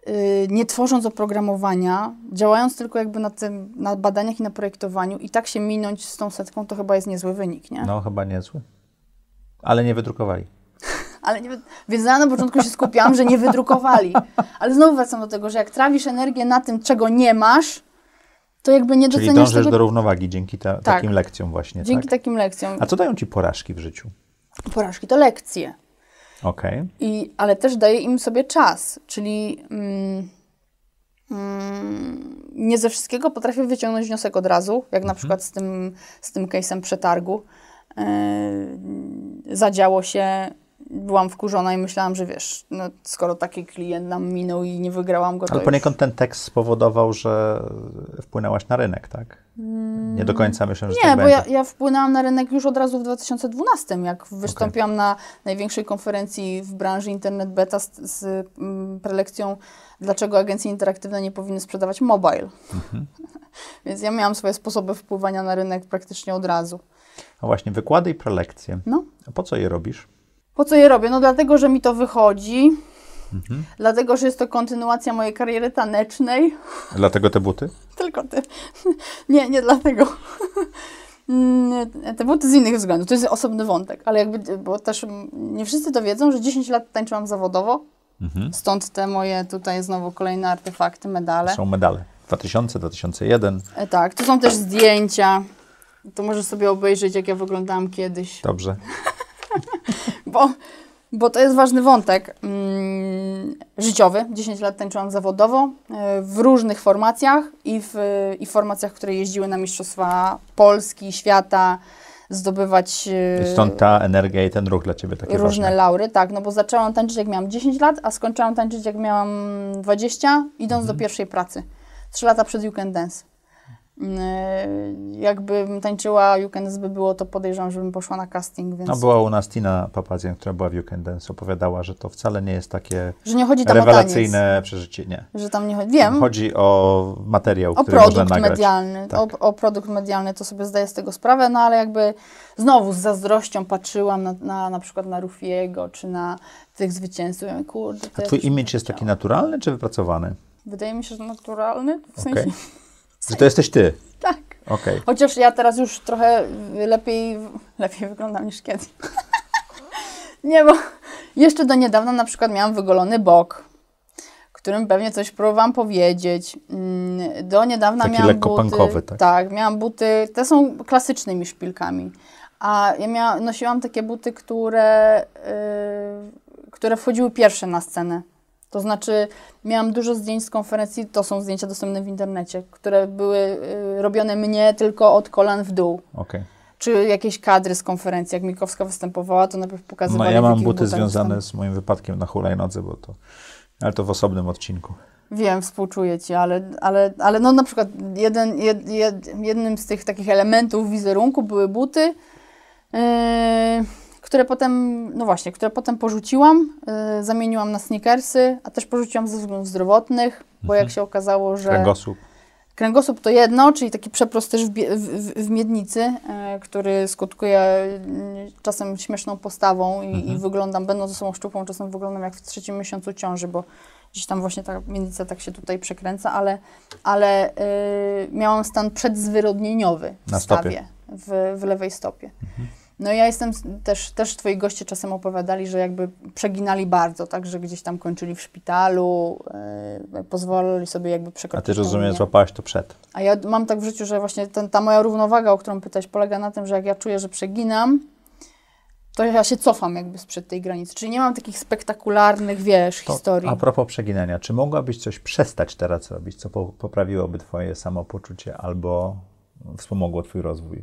S2: y, nie tworząc oprogramowania, działając tylko jakby na tym, na badaniach i na projektowaniu i tak się minąć z tą setką, to chyba jest niezły wynik, nie?
S1: No chyba niezły. Ale nie wydrukowali.
S2: Ale nie, więc ja na początku się skupiałam, że nie wydrukowali. Ale znowu wracam do tego, że jak trawisz energię na tym, czego nie masz, to jakby nie
S1: Czyli
S2: doceniasz
S1: dążysz
S2: tego...
S1: do równowagi dzięki ta,
S2: Tak.
S1: takim lekcjom właśnie,
S2: Dzięki
S1: tak?
S2: takim lekcjom.
S1: A co dają ci porażki w życiu?
S2: Porażki to lekcje.
S1: Okej.
S2: I, ale też daje im sobie czas, czyli mm, mm, nie ze wszystkiego potrafię wyciągnąć wniosek od razu, jak na
S1: Mhm.
S2: przykład z tym, z tym case'em przetargu. Yy, zadziało się, byłam wkurzona i myślałam, że wiesz, no, skoro taki klient nam minął i nie wygrałam go, to
S1: Ale
S2: już...
S1: poniekąd ten tekst spowodował, że wpłynęłaś na rynek, tak? Nie do końca myślę, że
S2: Nie,
S1: tak
S2: bo
S1: będzie.
S2: ja, ja wpłynęłam na rynek już od razu w dwa tysiące dwunastym, jak wystąpiłam na największej konferencji w branży Internet Beta z, z mm, prelekcją, dlaczego agencje interaktywne nie powinny sprzedawać mobile.
S1: Mhm.
S2: Więc ja miałam swoje sposoby wpływania na rynek praktycznie od razu.
S1: A właśnie, wykłady i prelekcje.
S2: No.
S1: A po co je robisz?
S2: Po co je robię? No dlatego, że mi to wychodzi,
S1: Mhm.
S2: dlatego, że jest to kontynuacja mojej kariery tanecznej.
S1: Dlatego te buty?
S2: Tylko ty. Nie, nie dlatego. Nie, te buty z innych względów. To jest osobny wątek, ale jakby, bo też nie wszyscy to wiedzą, że dziesięć lat tańczyłam zawodowo.
S1: Mhm.
S2: Stąd te moje tutaj znowu kolejne artefakty, medale.
S1: Są medale. dwa tysiące, dwa tysiące jeden.
S2: E, tak, tu są też zdjęcia. To możesz sobie obejrzeć, jak ja wyglądałam kiedyś.
S1: Dobrze.
S2: Bo, bo to jest ważny wątek mm, życiowy. dziesięć lat tańczyłam zawodowo e, w różnych formacjach i w i w formacjach, które jeździły na Mistrzostwa Polski, świata, zdobywać e,
S1: I stąd ta energia i ten ruch dla ciebie takie
S2: różne
S1: ważne.
S2: laury. Tak, no bo zaczęłam tańczyć, jak miałam dziesięć lat, a skończyłam tańczyć, jak miałam dwadzieścia, idąc
S1: Mhm.
S2: do pierwszej pracy. Trzy lata przed You Can Dance. Yy, Jakbym tańczyła You Can Dance by było, to podejrzewam, żebym poszła na casting, więc...
S1: No była u nas Tina Papazian, która była w You Can Dance, opowiadała, że to wcale nie jest takie
S2: Że nie chodzi tam o
S1: rewelacyjne przeżycie. Nie.
S2: taniec. Że tam nie chodzi... Wiem,
S1: Chodzi o materiał,
S2: o
S1: który można
S2: produkt
S1: nagrać.
S2: medialny.
S1: Tak.
S2: O, o produkt medialny to sobie zdaję z tego sprawę, no ale jakby znowu z zazdrością patrzyłam na, na, na przykład na Rufiego, czy na tych zwycięzców. Ja mówię, kurde, to
S1: A
S2: ja
S1: twój
S2: też
S1: image
S2: bym
S1: jest taki
S2: chciała.
S1: naturalny czy wypracowany?
S2: Wydaje mi się, że naturalny. W sensie...
S1: Okej. Że to jesteś ty?
S2: Tak.
S1: Okej.
S2: Chociaż ja teraz już trochę lepiej, lepiej wyglądam niż kiedyś. Nie, bo jeszcze do niedawna na przykład miałam wygolony bok, którym pewnie coś próbowałam powiedzieć. Mm, Do niedawna
S1: Taki
S2: miałam
S1: lekko
S2: buty...
S1: punkowy, tak?
S2: Tak, miałam buty, te są klasycznymi szpilkami. A ja miała, nosiłam takie buty, które, yy, które wchodziły pierwsze na scenę. To znaczy, miałam dużo zdjęć z konferencji, to są zdjęcia dostępne w internecie, które były y, robione mnie tylko od kolan w dół.
S1: Okej.
S2: Czy jakieś kadry z konferencji, jak Milkowska występowała, to najpierw
S1: No,
S2: pokazywali,
S1: ja
S2: w
S1: mam
S2: jakich
S1: buty
S2: butach
S1: związane
S2: występ-
S1: z moim wypadkiem na hulajnodze, bo to... Ale to w osobnym odcinku.
S2: Wiem, współczuję Ci, ale, ale, ale no na przykład jeden, jed, jed, jednym z tych takich elementów wizerunku były buty, yy, które potem, no właśnie, które potem porzuciłam, yy, zamieniłam na sneakersy, a też porzuciłam ze względów zdrowotnych, bo jak się okazało, że...
S1: Kręgosłup.
S2: Kręgosłup to jedno, czyli taki przeprost też w, bie- w, w, w miednicy, e, który skutkuje mm, czasem śmieszną postawą i,
S1: Mhm.
S2: i wyglądam, będąc osobą szczupłą, czasem wyglądam jak w trzecim miesiącu ciąży, bo gdzieś tam właśnie ta miednica tak się tutaj przekręca, ale, ale y, miałam stan przedzwyrodnieniowy w
S1: Na stopie.
S2: stawie, w, w lewej stopie. No i ja jestem s- też, też twoi goście czasem opowiadali, że jakby przeginali bardzo, tak, że gdzieś tam kończyli w szpitalu, y, pozwolili sobie jakby
S1: A
S2: przekroczyć
S1: ty
S2: tą
S1: rozumiem,
S2: linię.
S1: złapałaś to przed.
S2: A ja mam tak w życiu, że właśnie ten, ta moja równowaga, o którą pytałeś, polega na tym, że jak ja czuję, że przeginam, to ja się cofam jakby sprzed tej granicy. Czyli nie mam takich spektakularnych, wiesz,
S1: To,
S2: historii.
S1: a propos przeginania, czy mogłabyś coś przestać teraz robić, co po, poprawiłoby twoje samopoczucie albo wspomogło twój rozwój?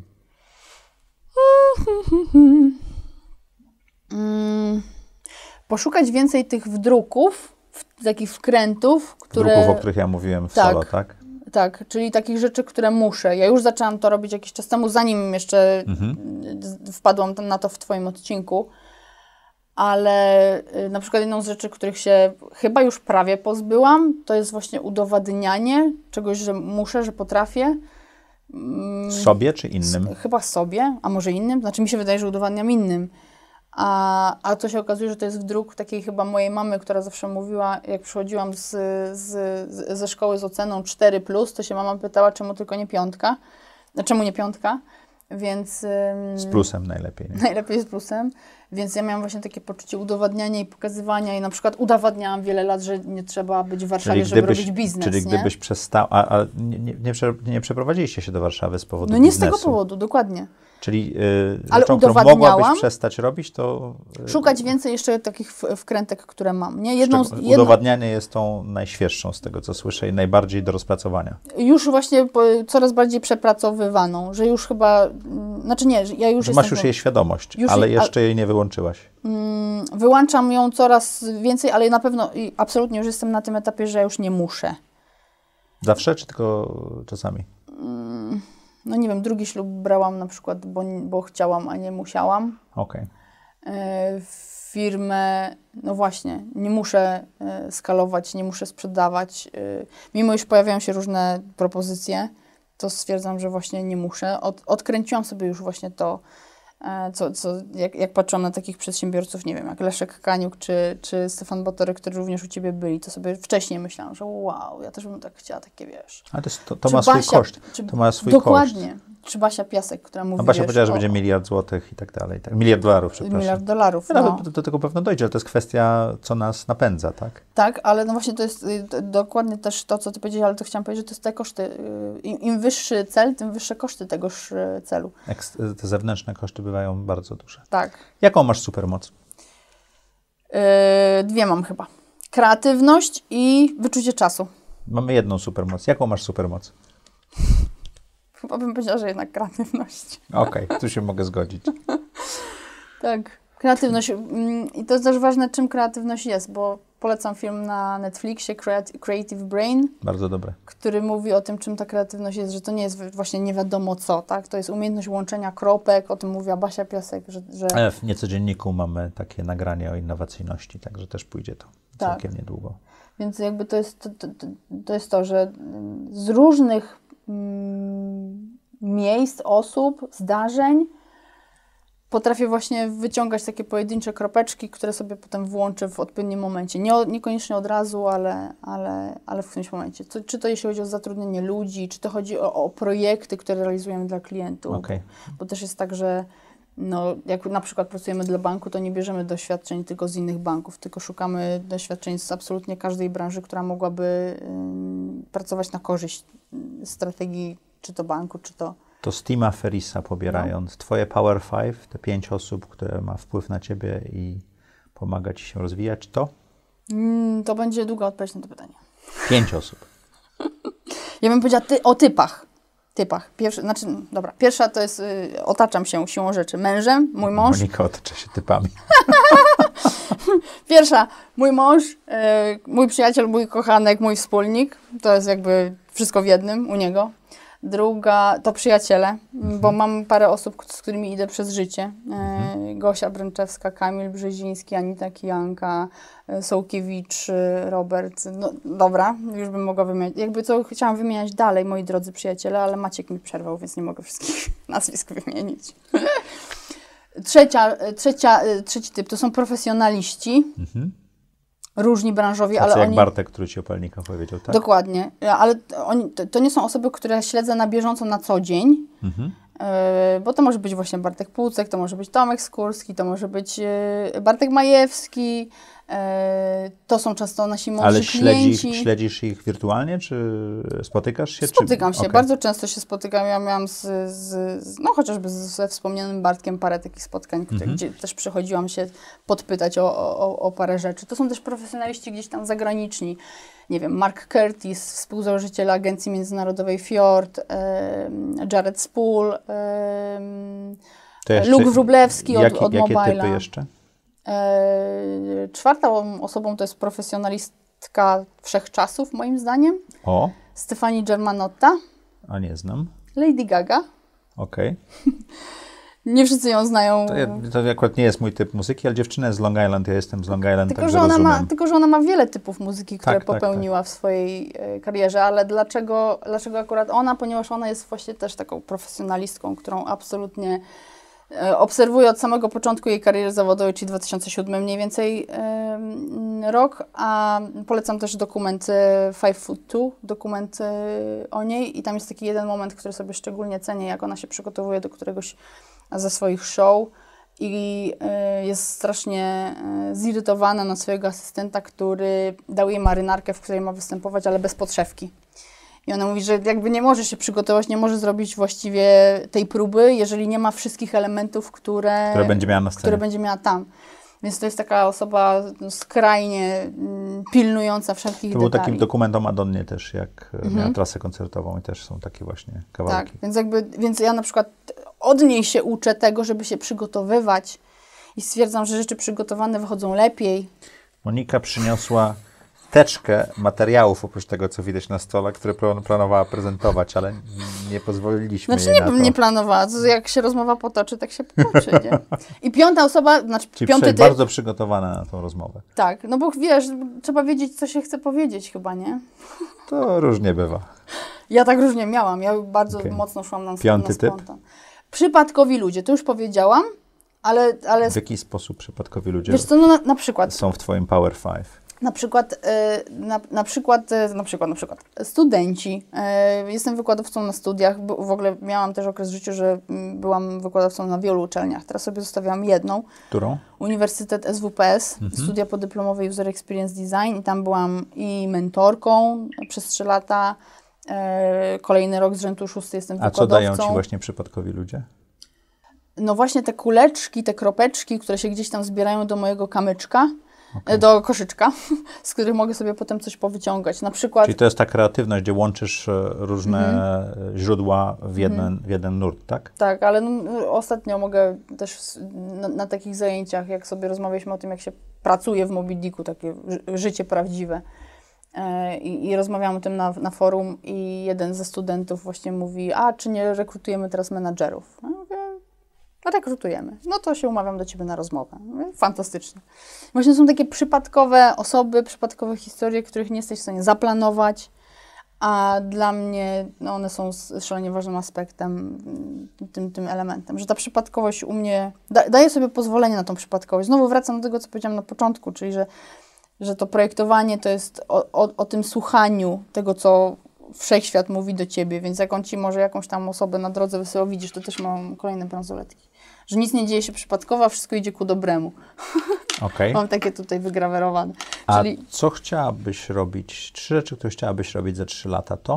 S2: Mm, poszukać więcej tych wdruków, w, takich wkrętów, które...
S1: Druków, o których ja mówiłem w
S2: Tak.
S1: solo, tak?
S2: Tak, czyli takich rzeczy, które muszę. Ja już zaczęłam to robić jakiś czas temu, zanim jeszcze
S1: Mhm.
S2: y, wpadłam tam na to w Twoim odcinku. Ale y, na przykład jedną z rzeczy, których się chyba już prawie pozbyłam, to jest właśnie udowadnianie czegoś, że muszę, że potrafię. Mm,
S1: Sobie czy innym?
S2: s- Chyba sobie, a może innym. Znaczy mi się wydaje, że udowadniam innym. A, a to się okazuje, że to jest wdruk takiej chyba mojej mamy, która zawsze mówiła, jak przychodziłam z, z, z, ze szkoły z oceną cztery plus, to się mama pytała, czemu tylko nie piątka, a czemu nie piątka, więc...
S1: Z plusem najlepiej. Nie?
S2: Najlepiej z plusem, więc ja miałam właśnie takie poczucie udowadniania i pokazywania i na przykład udowadniałam wiele lat, że nie trzeba być w Warszawie,
S1: czyli
S2: żeby
S1: gdybyś,
S2: robić biznes,
S1: Czyli
S2: nie?
S1: gdybyś przestał, a, a nie, nie, nie, prze, nie przeprowadziliście się do Warszawy z powodu
S2: No nie
S1: biznesu.
S2: z tego powodu, dokładnie.
S1: Czyli yy,
S2: Ale
S1: rzeczą, którą
S2: udowadniałam-
S1: mogłabyś przestać robić, to... Yy,
S2: Szukać więcej jeszcze takich w- wkrętek, które mam, nie? Jedną, z-
S1: szczeg-
S2: jedną,
S1: Udowadnianie jest tą najświeższą z tego, co słyszę i najbardziej do rozpracowania.
S2: już właśnie po, coraz bardziej przepracowywaną, że już chyba, mm, znaczy nie, że ja już
S1: Że
S2: jestem...
S1: masz już jej świadomość,
S2: Już
S1: ale
S2: jej- a-
S1: jeszcze jej nie wyłączyłaś.
S2: Mm, wyłączam ją coraz więcej, ale na pewno i absolutnie już jestem na tym etapie, że ja już nie muszę.
S1: Zawsze, czy tylko czasami?
S2: No nie wiem, drugi ślub brałam na przykład, bo, bo chciałam, a nie musiałam.
S1: Okej.
S2: E, firmę, no właśnie, nie muszę e, skalować, nie muszę sprzedawać. E, mimo iż pojawiają się różne propozycje, to stwierdzam, że właśnie nie muszę. Od, odkręciłam sobie już właśnie to, e, co, co, jak, jak patrzyłam na takich przedsiębiorców, nie wiem, jak Leszek Kaniuk czy, czy Stefan Batory, którzy również u Ciebie byli, to sobie wcześniej myślałam, że wow, ja też bym tak chciała takie, wiesz.
S1: Ale to, jest, to, to
S2: Czy
S1: ma swój
S2: Basia-
S1: koszt.
S2: czy-
S1: To ma swój koszt.
S2: Dokładnie. Czy Basia Piasek, która mówi,
S1: A Basia
S2: wiesz,
S1: powiedziała, że
S2: o-
S1: będzie miliard złotych i tak dalej. Tak. Miliard dolarów, przepraszam.
S2: miliard dolarów.
S1: Ja
S2: No.
S1: nawet do, do tego pewno dojdzie, ale to jest kwestia, co nas napędza, tak?
S2: Tak, ale no właśnie to jest y, to, dokładnie też to, co Ty powiedziałeś, ale to chciałam powiedzieć, że to jest te koszty. y, Im, im wyższy cel, tym wyższe koszty tegoż y, celu.
S1: Eks- te zewnętrzne koszty bywają bardzo duże.
S2: Tak.
S1: Jaką masz supermoc?
S2: Y, dwie mam chyba. Kreatywność i wyczucie czasu.
S1: Mamy jedną supermoc. Jaką masz supermoc?
S2: Chyba bym powiedziała, że jednak kreatywność.
S1: Okej, tu się mogę zgodzić.
S2: Tak. Kreatywność. mm, I to jest też ważne, czym kreatywność jest, bo polecam film na Netflixie Creat- Creative Brain,
S1: Bardzo dobre.
S2: który mówi o tym, czym ta kreatywność jest, że to nie jest właśnie nie wiadomo co, tak? To jest umiejętność łączenia kropek, o tym mówiła Basia Piasek, że... że
S1: Ale w Niecodzienniku mamy takie nagranie o innowacyjności, także też pójdzie to
S2: Tak.
S1: całkiem niedługo.
S2: Więc jakby to jest to, to, to- to, jest to że mm, z różnych mm, miejsc, osób, zdarzeń potrafię właśnie wyciągać takie pojedyncze kropeczki, które sobie potem włączę w odpowiednim momencie. Nie, o- niekoniecznie od razu, ale, ale, ale w którymś momencie. To, czy to jeśli chodzi o zatrudnienie ludzi, czy to chodzi o, o projekty, które realizujemy dla klientów.
S1: Okej.
S2: Bo też jest tak, że no, jak na przykład pracujemy dla banku, to nie bierzemy doświadczeń tylko z innych banków, tylko szukamy doświadczeń z absolutnie każdej branży, która mogłaby ym, pracować na korzyść ym, strategii czy to banku, czy to...
S1: To z Tima Ferrisa pobierając, twoje Power Five, te pięć osób, które ma wpływ na ciebie i pomaga ci się rozwijać, to?
S2: Mm, to będzie długa odpowiedź na to pytanie.
S1: Pięć osób.
S2: Ja bym powiedziała ty, o typach. Typach. Pierwszy, znaczy, dobra, pierwsza to jest, y, otaczam się siłą rzeczy mężem, mój mąż.
S1: Monika otacza się typami.
S2: Pierwsza, mój mąż, y, mój przyjaciel, mój kochanek, mój wspólnik. To jest jakby wszystko w jednym u niego. Druga to przyjaciele, mhm. bo mam parę osób, z którymi idę przez życie. Mhm. Y, Gosia Bręczewska, Kamil Brzeziński, Anita Kijanka, y, Sołkiewicz, y, Robert. No dobra, już bym mogła wymieniać. Jakby co chciałam wymieniać dalej, moi drodzy przyjaciele, ale Maciek mi przerwał, więc nie mogę wszystkich nazwisk wymienić. Trzecia, trzecia, trzeci typ to są profesjonaliści,
S1: Mhm.
S2: różni branżowi,
S1: Tacy
S2: ale
S1: jak
S2: oni...
S1: Bartek, który ci o palnikach powiedział, tak?
S2: Dokładnie, ale to- oni, to, to nie są osoby, które śledzę na bieżąco na co dzień,
S1: Mhm.
S2: yy, bo to może być właśnie Bartek Pucek, to może być Tomek Skórski, to może być yy, Bartek Majewski, yy, to są często nasi mądrzy
S1: Ale śledzi,
S2: klienci.
S1: śledzisz ich wirtualnie, czy spotykasz się?
S2: Spotykam
S1: czy...
S2: się,
S1: Okej.
S2: bardzo często się spotykam. Ja miałam z, z, z, no chociażby ze wspomnianym Bartkiem parę takich spotkań, które,
S1: Mhm.
S2: gdzie też przychodziłam się podpytać o, o, o parę rzeczy. To są też profesjonaliści gdzieś tam zagraniczni. Nie wiem, Mark Curtis, współzałożyciel agencji międzynarodowej Fjord, em, Jared Spool, em,
S1: To jeszcze-
S2: Luke Wróblewski od,
S1: Jaki,
S2: od
S1: jakie
S2: Mobile'a.
S1: typy jeszcze?
S2: E, czwartą osobą to jest profesjonalistka wszechczasów, moim zdaniem.
S1: O,
S2: Stefani Germanotta,
S1: a nie znam.
S2: Lady Gaga.
S1: Okej.
S2: Nie wszyscy ją znają.
S1: To, ja, to akurat nie jest mój typ muzyki, ale dziewczyna jest z Long Island, ja jestem z Long Island,
S2: Tylko
S1: także
S2: że, ona
S1: rozumiem.
S2: ma, tylko, że ona ma wiele typów muzyki, które
S1: Tak, tak,
S2: popełniła w swojej e, karierze, ale dlaczego, dlaczego akurat ona? Ponieważ ona jest właśnie też taką profesjonalistką, którą absolutnie E, obserwuję od samego początku jej kariery zawodowej, czyli dwa tysiące siódmy mniej więcej e, rok, a polecam też dokument Five Foot Two, dokument e, o niej i tam jest taki jeden moment, który sobie szczególnie cenię, jak ona się przygotowuje do któregoś ze swoich show i e, jest strasznie e, zirytowana na swojego asystenta, który dał jej marynarkę, w której ma występować, ale bez podszewki. I ona mówi, że jakby nie może się przygotować, nie może zrobić właściwie tej próby, jeżeli nie ma wszystkich elementów, które,
S1: które będzie miała na scenie.
S2: Które będzie miała tam. Więc to jest taka osoba no, skrajnie mm, pilnująca wszelkich
S1: To był
S2: detali.
S1: taki dokument o Madonnie też, jak
S2: Mhm.
S1: miała trasę koncertową i też są takie właśnie kawałki.
S2: Tak, więc jakby, więc ja na przykład od niej się uczę tego, żeby się przygotowywać i stwierdzam, że rzeczy przygotowane wychodzą lepiej.
S1: Monika przyniosła teczkę materiałów, oprócz tego, co widać na stole, które planowała prezentować, ale nie pozwoliliśmy
S2: Znaczy
S1: jej
S2: nie
S1: na
S2: bym
S1: to.
S2: nie planowała, to jak się rozmowa potoczy, tak się potoczy, nie? I piąta osoba, znaczy
S1: Czyli
S2: piąty typ.
S1: bardzo przygotowana na tą rozmowę.
S2: Tak, no bo wiesz, trzeba wiedzieć, co się chce powiedzieć chyba, nie?
S1: To różnie bywa.
S2: Ja tak różnie miałam, ja bardzo
S1: Okay.
S2: mocno szłam na,
S1: Piąty
S2: na
S1: typ?
S2: spontan. Przypadkowi ludzie, to już powiedziałam, ale... ale
S1: W jaki sposób przypadkowi ludzie
S2: wiesz co, no na, na przykład...
S1: są w twoim Power Five?
S2: Na przykład, y, na, na przykład, y, na przykład, na przykład studenci. Y, jestem wykładowcą na studiach, bo w ogóle miałam też okres w życiu, że mm, byłam wykładowcą na wielu uczelniach. Teraz sobie zostawiam jedną.
S1: Którą?
S2: Uniwersytet S W P S,
S1: Mhm.
S2: studia podyplomowe User Experience Design i tam byłam i mentorką przez trzy lata. Y, kolejny rok z rzędu, szósty jestem
S1: A
S2: wykładowcą.
S1: co dają ci właśnie przypadkowi ludzie?
S2: No właśnie te kuleczki, te kropeczki, które się gdzieś tam zbierają do mojego kamyczka,
S1: Okay.
S2: do koszyczka, z których mogę sobie potem coś powyciągać. Na przykład...
S1: Czyli to jest ta kreatywność, gdzie łączysz e, różne
S2: Mhm.
S1: źródła w jeden, w jeden nurt, tak?
S2: Tak, ale no, ostatnio mogę też s- na, na takich zajęciach, jak sobie rozmawialiśmy o tym, jak się pracuje w Moby Dicku, takie ży- życie prawdziwe. E, i, I rozmawiałam o tym na, na forum i jeden ze studentów właśnie mówi, a czy nie rekrutujemy teraz menadżerów? Ja mówię, rekrutujemy. No to się umawiam do Ciebie na rozmowę. Mówię, fantastycznie. Właśnie są takie przypadkowe osoby, przypadkowe historie, których nie jesteś w stanie zaplanować, a dla mnie no one są s- szalenie ważnym aspektem, mm, tym, tym elementem, że ta przypadkowość u mnie, da, daję sobie pozwolenie na tą przypadkowość. Znowu wracam do tego, co powiedziałam na początku, czyli że, że to projektowanie to jest o, o, o tym słuchaniu tego, co wszechświat mówi do Ciebie, więc jak on Ci może jakąś tam osobę na drodze wysyła, widzisz, to też mam kolejne bransoletki. Że nic nie dzieje się przypadkowo, a wszystko idzie ku dobremu.
S1: Okej.
S2: Mam takie tutaj wygrawerowane.
S1: A
S2: Czyli
S1: co chciałabyś robić? Trzy rzeczy, które chciałabyś robić za trzy lata, to?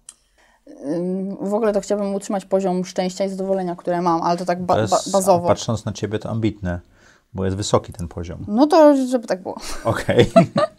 S2: ym, w ogóle to chciałabym utrzymać poziom szczęścia i zadowolenia, które mam, ale to tak ba-
S1: To jest,
S2: ba- bazowo.
S1: patrząc na ciebie, to ambitne, bo jest wysoki ten poziom.
S2: No to, żeby tak było.
S1: Okej.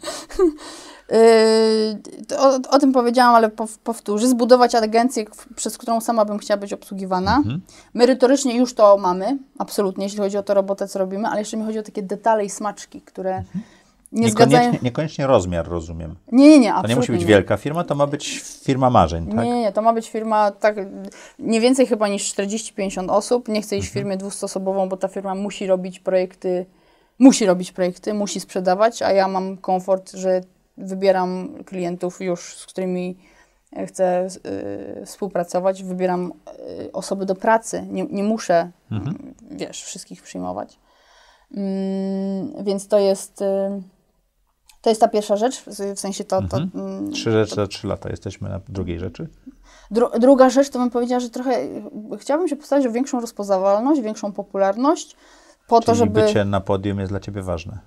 S2: Yy, to o, o tym powiedziałam, ale pow, powtórzę. Zbudować agencję, w- przez którą sama bym chciała być obsługiwana.
S1: Mhm.
S2: Merytorycznie już to mamy, absolutnie, jeśli chodzi o tę robotę, co robimy, ale jeszcze mi chodzi o takie detale i smaczki, które nie zgadzają...
S1: Niekoniecznie, niekoniecznie rozmiar, rozumiem.
S2: Nie, nie, nie,
S1: To
S2: absolutnie
S1: nie musi być
S2: nie.
S1: wielka firma, to ma być firma marzeń, tak?
S2: Nie, nie, nie, to ma być firma tak nie więcej chyba niż czterdzieści pięćdziesiąt osób. Nie chcę iść w firmę dwuosobową, bo ta firma musi robić projekty, musi robić projekty, musi sprzedawać, a ja mam komfort, że wybieram klientów już, z którymi chcę y, współpracować, wybieram y, osoby do pracy, nie, nie muszę,
S1: Mhm.
S2: wiesz, wszystkich przyjmować. Mm, więc to jest, y, to jest ta pierwsza rzecz, w w sensie to... to
S1: Mhm.
S2: mm,
S1: Trzy rzeczy za trzy lata. Jesteśmy na drugiej rzeczy.
S2: Dru- druga rzecz, to bym powiedziała, że trochę chciałabym się postarać o większą rozpoznawalność, większą popularność, po to,
S1: Czyli
S2: żeby...
S1: bycie na podium jest dla ciebie ważne.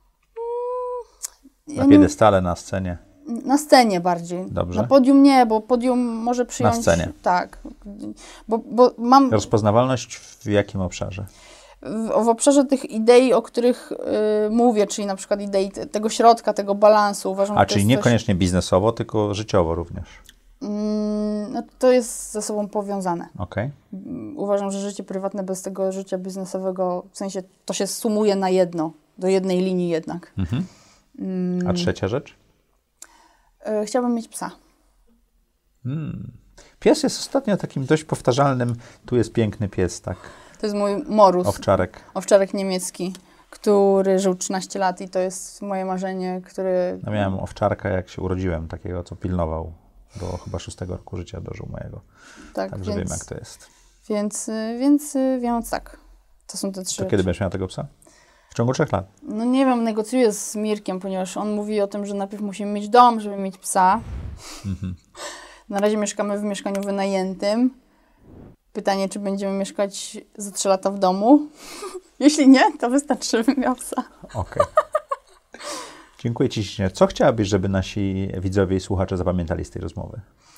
S2: Ja
S1: Na
S2: nie-
S1: piedestale, na scenie.
S2: Na scenie bardziej.
S1: Dobrze.
S2: Na podium nie, bo podium może przyjąć...
S1: scenie.
S2: Tak. Bo, bo mam
S1: Rozpoznawalność w jakim obszarze?
S2: w, w obszarze tych idei, o których y, mówię, czyli na przykład idei te, tego środka, tego balansu, uważam,
S1: A
S2: że to
S1: czyli
S2: jest coś-
S1: niekoniecznie biznesowo, tylko życiowo również.
S2: Mm, no, to jest ze sobą powiązane.
S1: Okej.
S2: Mm, Uważam, że życie prywatne bez tego życia biznesowego, w sensie to się sumuje na jedno, do jednej linii jednak.
S1: Mhm.
S2: Mm,
S1: A trzecia rzecz?
S2: y, Chciałabym mieć psa.
S1: Hmm. Pies jest ostatnio takim dość powtarzalnym, tu jest piękny pies, tak?
S2: To jest mój Morus,
S1: Owczarek.
S2: owczarek niemiecki, który żył trzynaście lat i to jest moje marzenie, który...
S1: Ja miałem owczarka, jak się urodziłem, takiego, co pilnował. Do chyba szóstego roku życia dożył mojego.
S2: tak,
S1: Także
S2: więc,
S1: wiem, jak to jest.
S2: Więc, y, więc, y, więc tak. To są te trzy
S1: To
S2: rzeczy.
S1: kiedy będziesz miał tego psa? W ciągu trzech lat.
S2: No nie wiem, negocjuję z Mirkiem, ponieważ on mówi o tym, że najpierw musimy mieć dom, żeby mieć psa.
S1: Mhm.
S2: Na razie mieszkamy w mieszkaniu wynajętym. Pytanie, czy będziemy mieszkać za trzy lata w domu? Jeśli nie, to wystarczy, żebym miał psa.
S1: Okej. Dziękuję Ci ślicznie. Co chciałabyś, żeby nasi widzowie i słuchacze zapamiętali z tej rozmowy?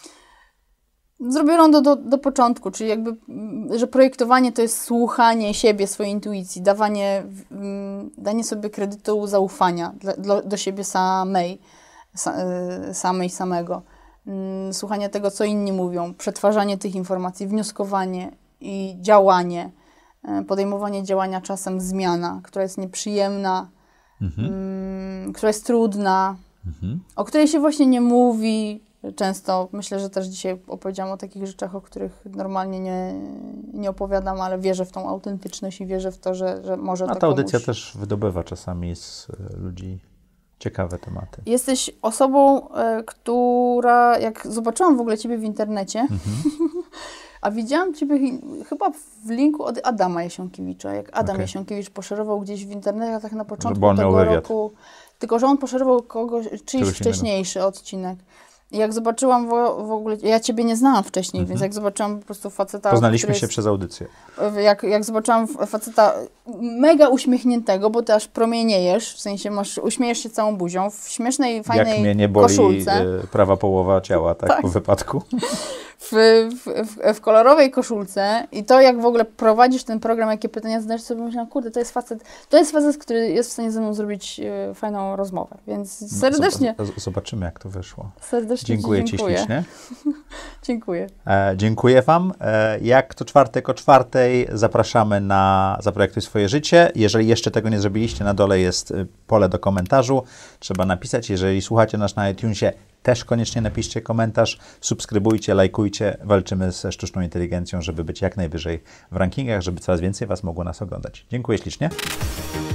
S2: Zrobię rondo do, do początku, czyli jakby, mm, że projektowanie to jest słuchanie siebie, swojej intuicji, dawanie, mm, danie sobie kredytu zaufania dla, dla, do siebie samej, sa, y, samej, samego. Mm, Słuchanie tego, co inni mówią, przetwarzanie tych informacji, wnioskowanie i działanie, y, podejmowanie działania czasem zmiana, która jest nieprzyjemna,
S1: Mhm.
S2: mm, która jest trudna,
S1: Mhm.
S2: o której się właśnie nie mówi często. Myślę, że też dzisiaj opowiedziałam o takich rzeczach, o których normalnie nie, nie opowiadam, ale wierzę w tą autentyczność i wierzę w to, że, że może
S1: A
S2: to
S1: ta audycja
S2: komuś...
S1: też wydobywa czasami z y, ludzi ciekawe tematy.
S2: Jesteś osobą, e, która, jak zobaczyłam w ogóle Ciebie w internecie,
S1: Mhm.
S2: a widziałam Ciebie chi- chyba w linku od Adama Jasiąkiewicza, jak Adam
S1: Okej.
S2: Jasiąkiewicz poszerował gdzieś w internetach tak na początku
S1: Bo on miał
S2: tego
S1: wywiad.
S2: roku, tylko że on poszerował kogoś, czyjś
S1: Czegoś
S2: wcześniejszy odcinek. I jak zobaczyłam w, w ogóle, ja Ciebie nie znałam wcześniej,
S1: Mhm.
S2: więc jak zobaczyłam po prostu faceta,
S1: Poznaliśmy
S2: który
S1: się
S2: jest,
S1: przez audycję.
S2: jak, jak zobaczyłam faceta mega uśmiechniętego, bo ty aż promieniejesz, w sensie masz, uśmiejesz się całą buzią, w śmiesznej,
S1: Jak
S2: fajnej
S1: mnie nie boli
S2: koszulce,
S1: y, prawa połowa ciała, tak,
S2: Tak.
S1: po wypadku.
S2: w, w, w, w kolorowej koszulce i to, jak w ogóle prowadzisz ten program, jakie pytania zadajesz sobie, myślałam, kurde, to jest facet, to jest facet, który jest w stanie ze mną zrobić e, fajną rozmowę, więc serdecznie,
S1: Zob- Zobaczymy, jak to wyszło.
S2: serdecznie
S1: Dziękuję
S2: Ci
S1: Ci
S2: dziękuję.
S1: ślicznie.
S2: Dziękuję.
S1: E, dziękuję Wam. E, jak co czwartek o czwartej zapraszamy na Zaprojektuj swoje życie. Jeżeli jeszcze tego nie zrobiliście, na dole jest y, pole do komentarzu. Trzeba napisać. Jeżeli słuchacie nas na iTunesie, też koniecznie napiszcie komentarz. Subskrybujcie, lajkujcie. Walczymy ze sztuczną inteligencją, żeby być jak najwyżej w rankingach, żeby coraz więcej Was mogło nas oglądać. Dziękuję ślicznie.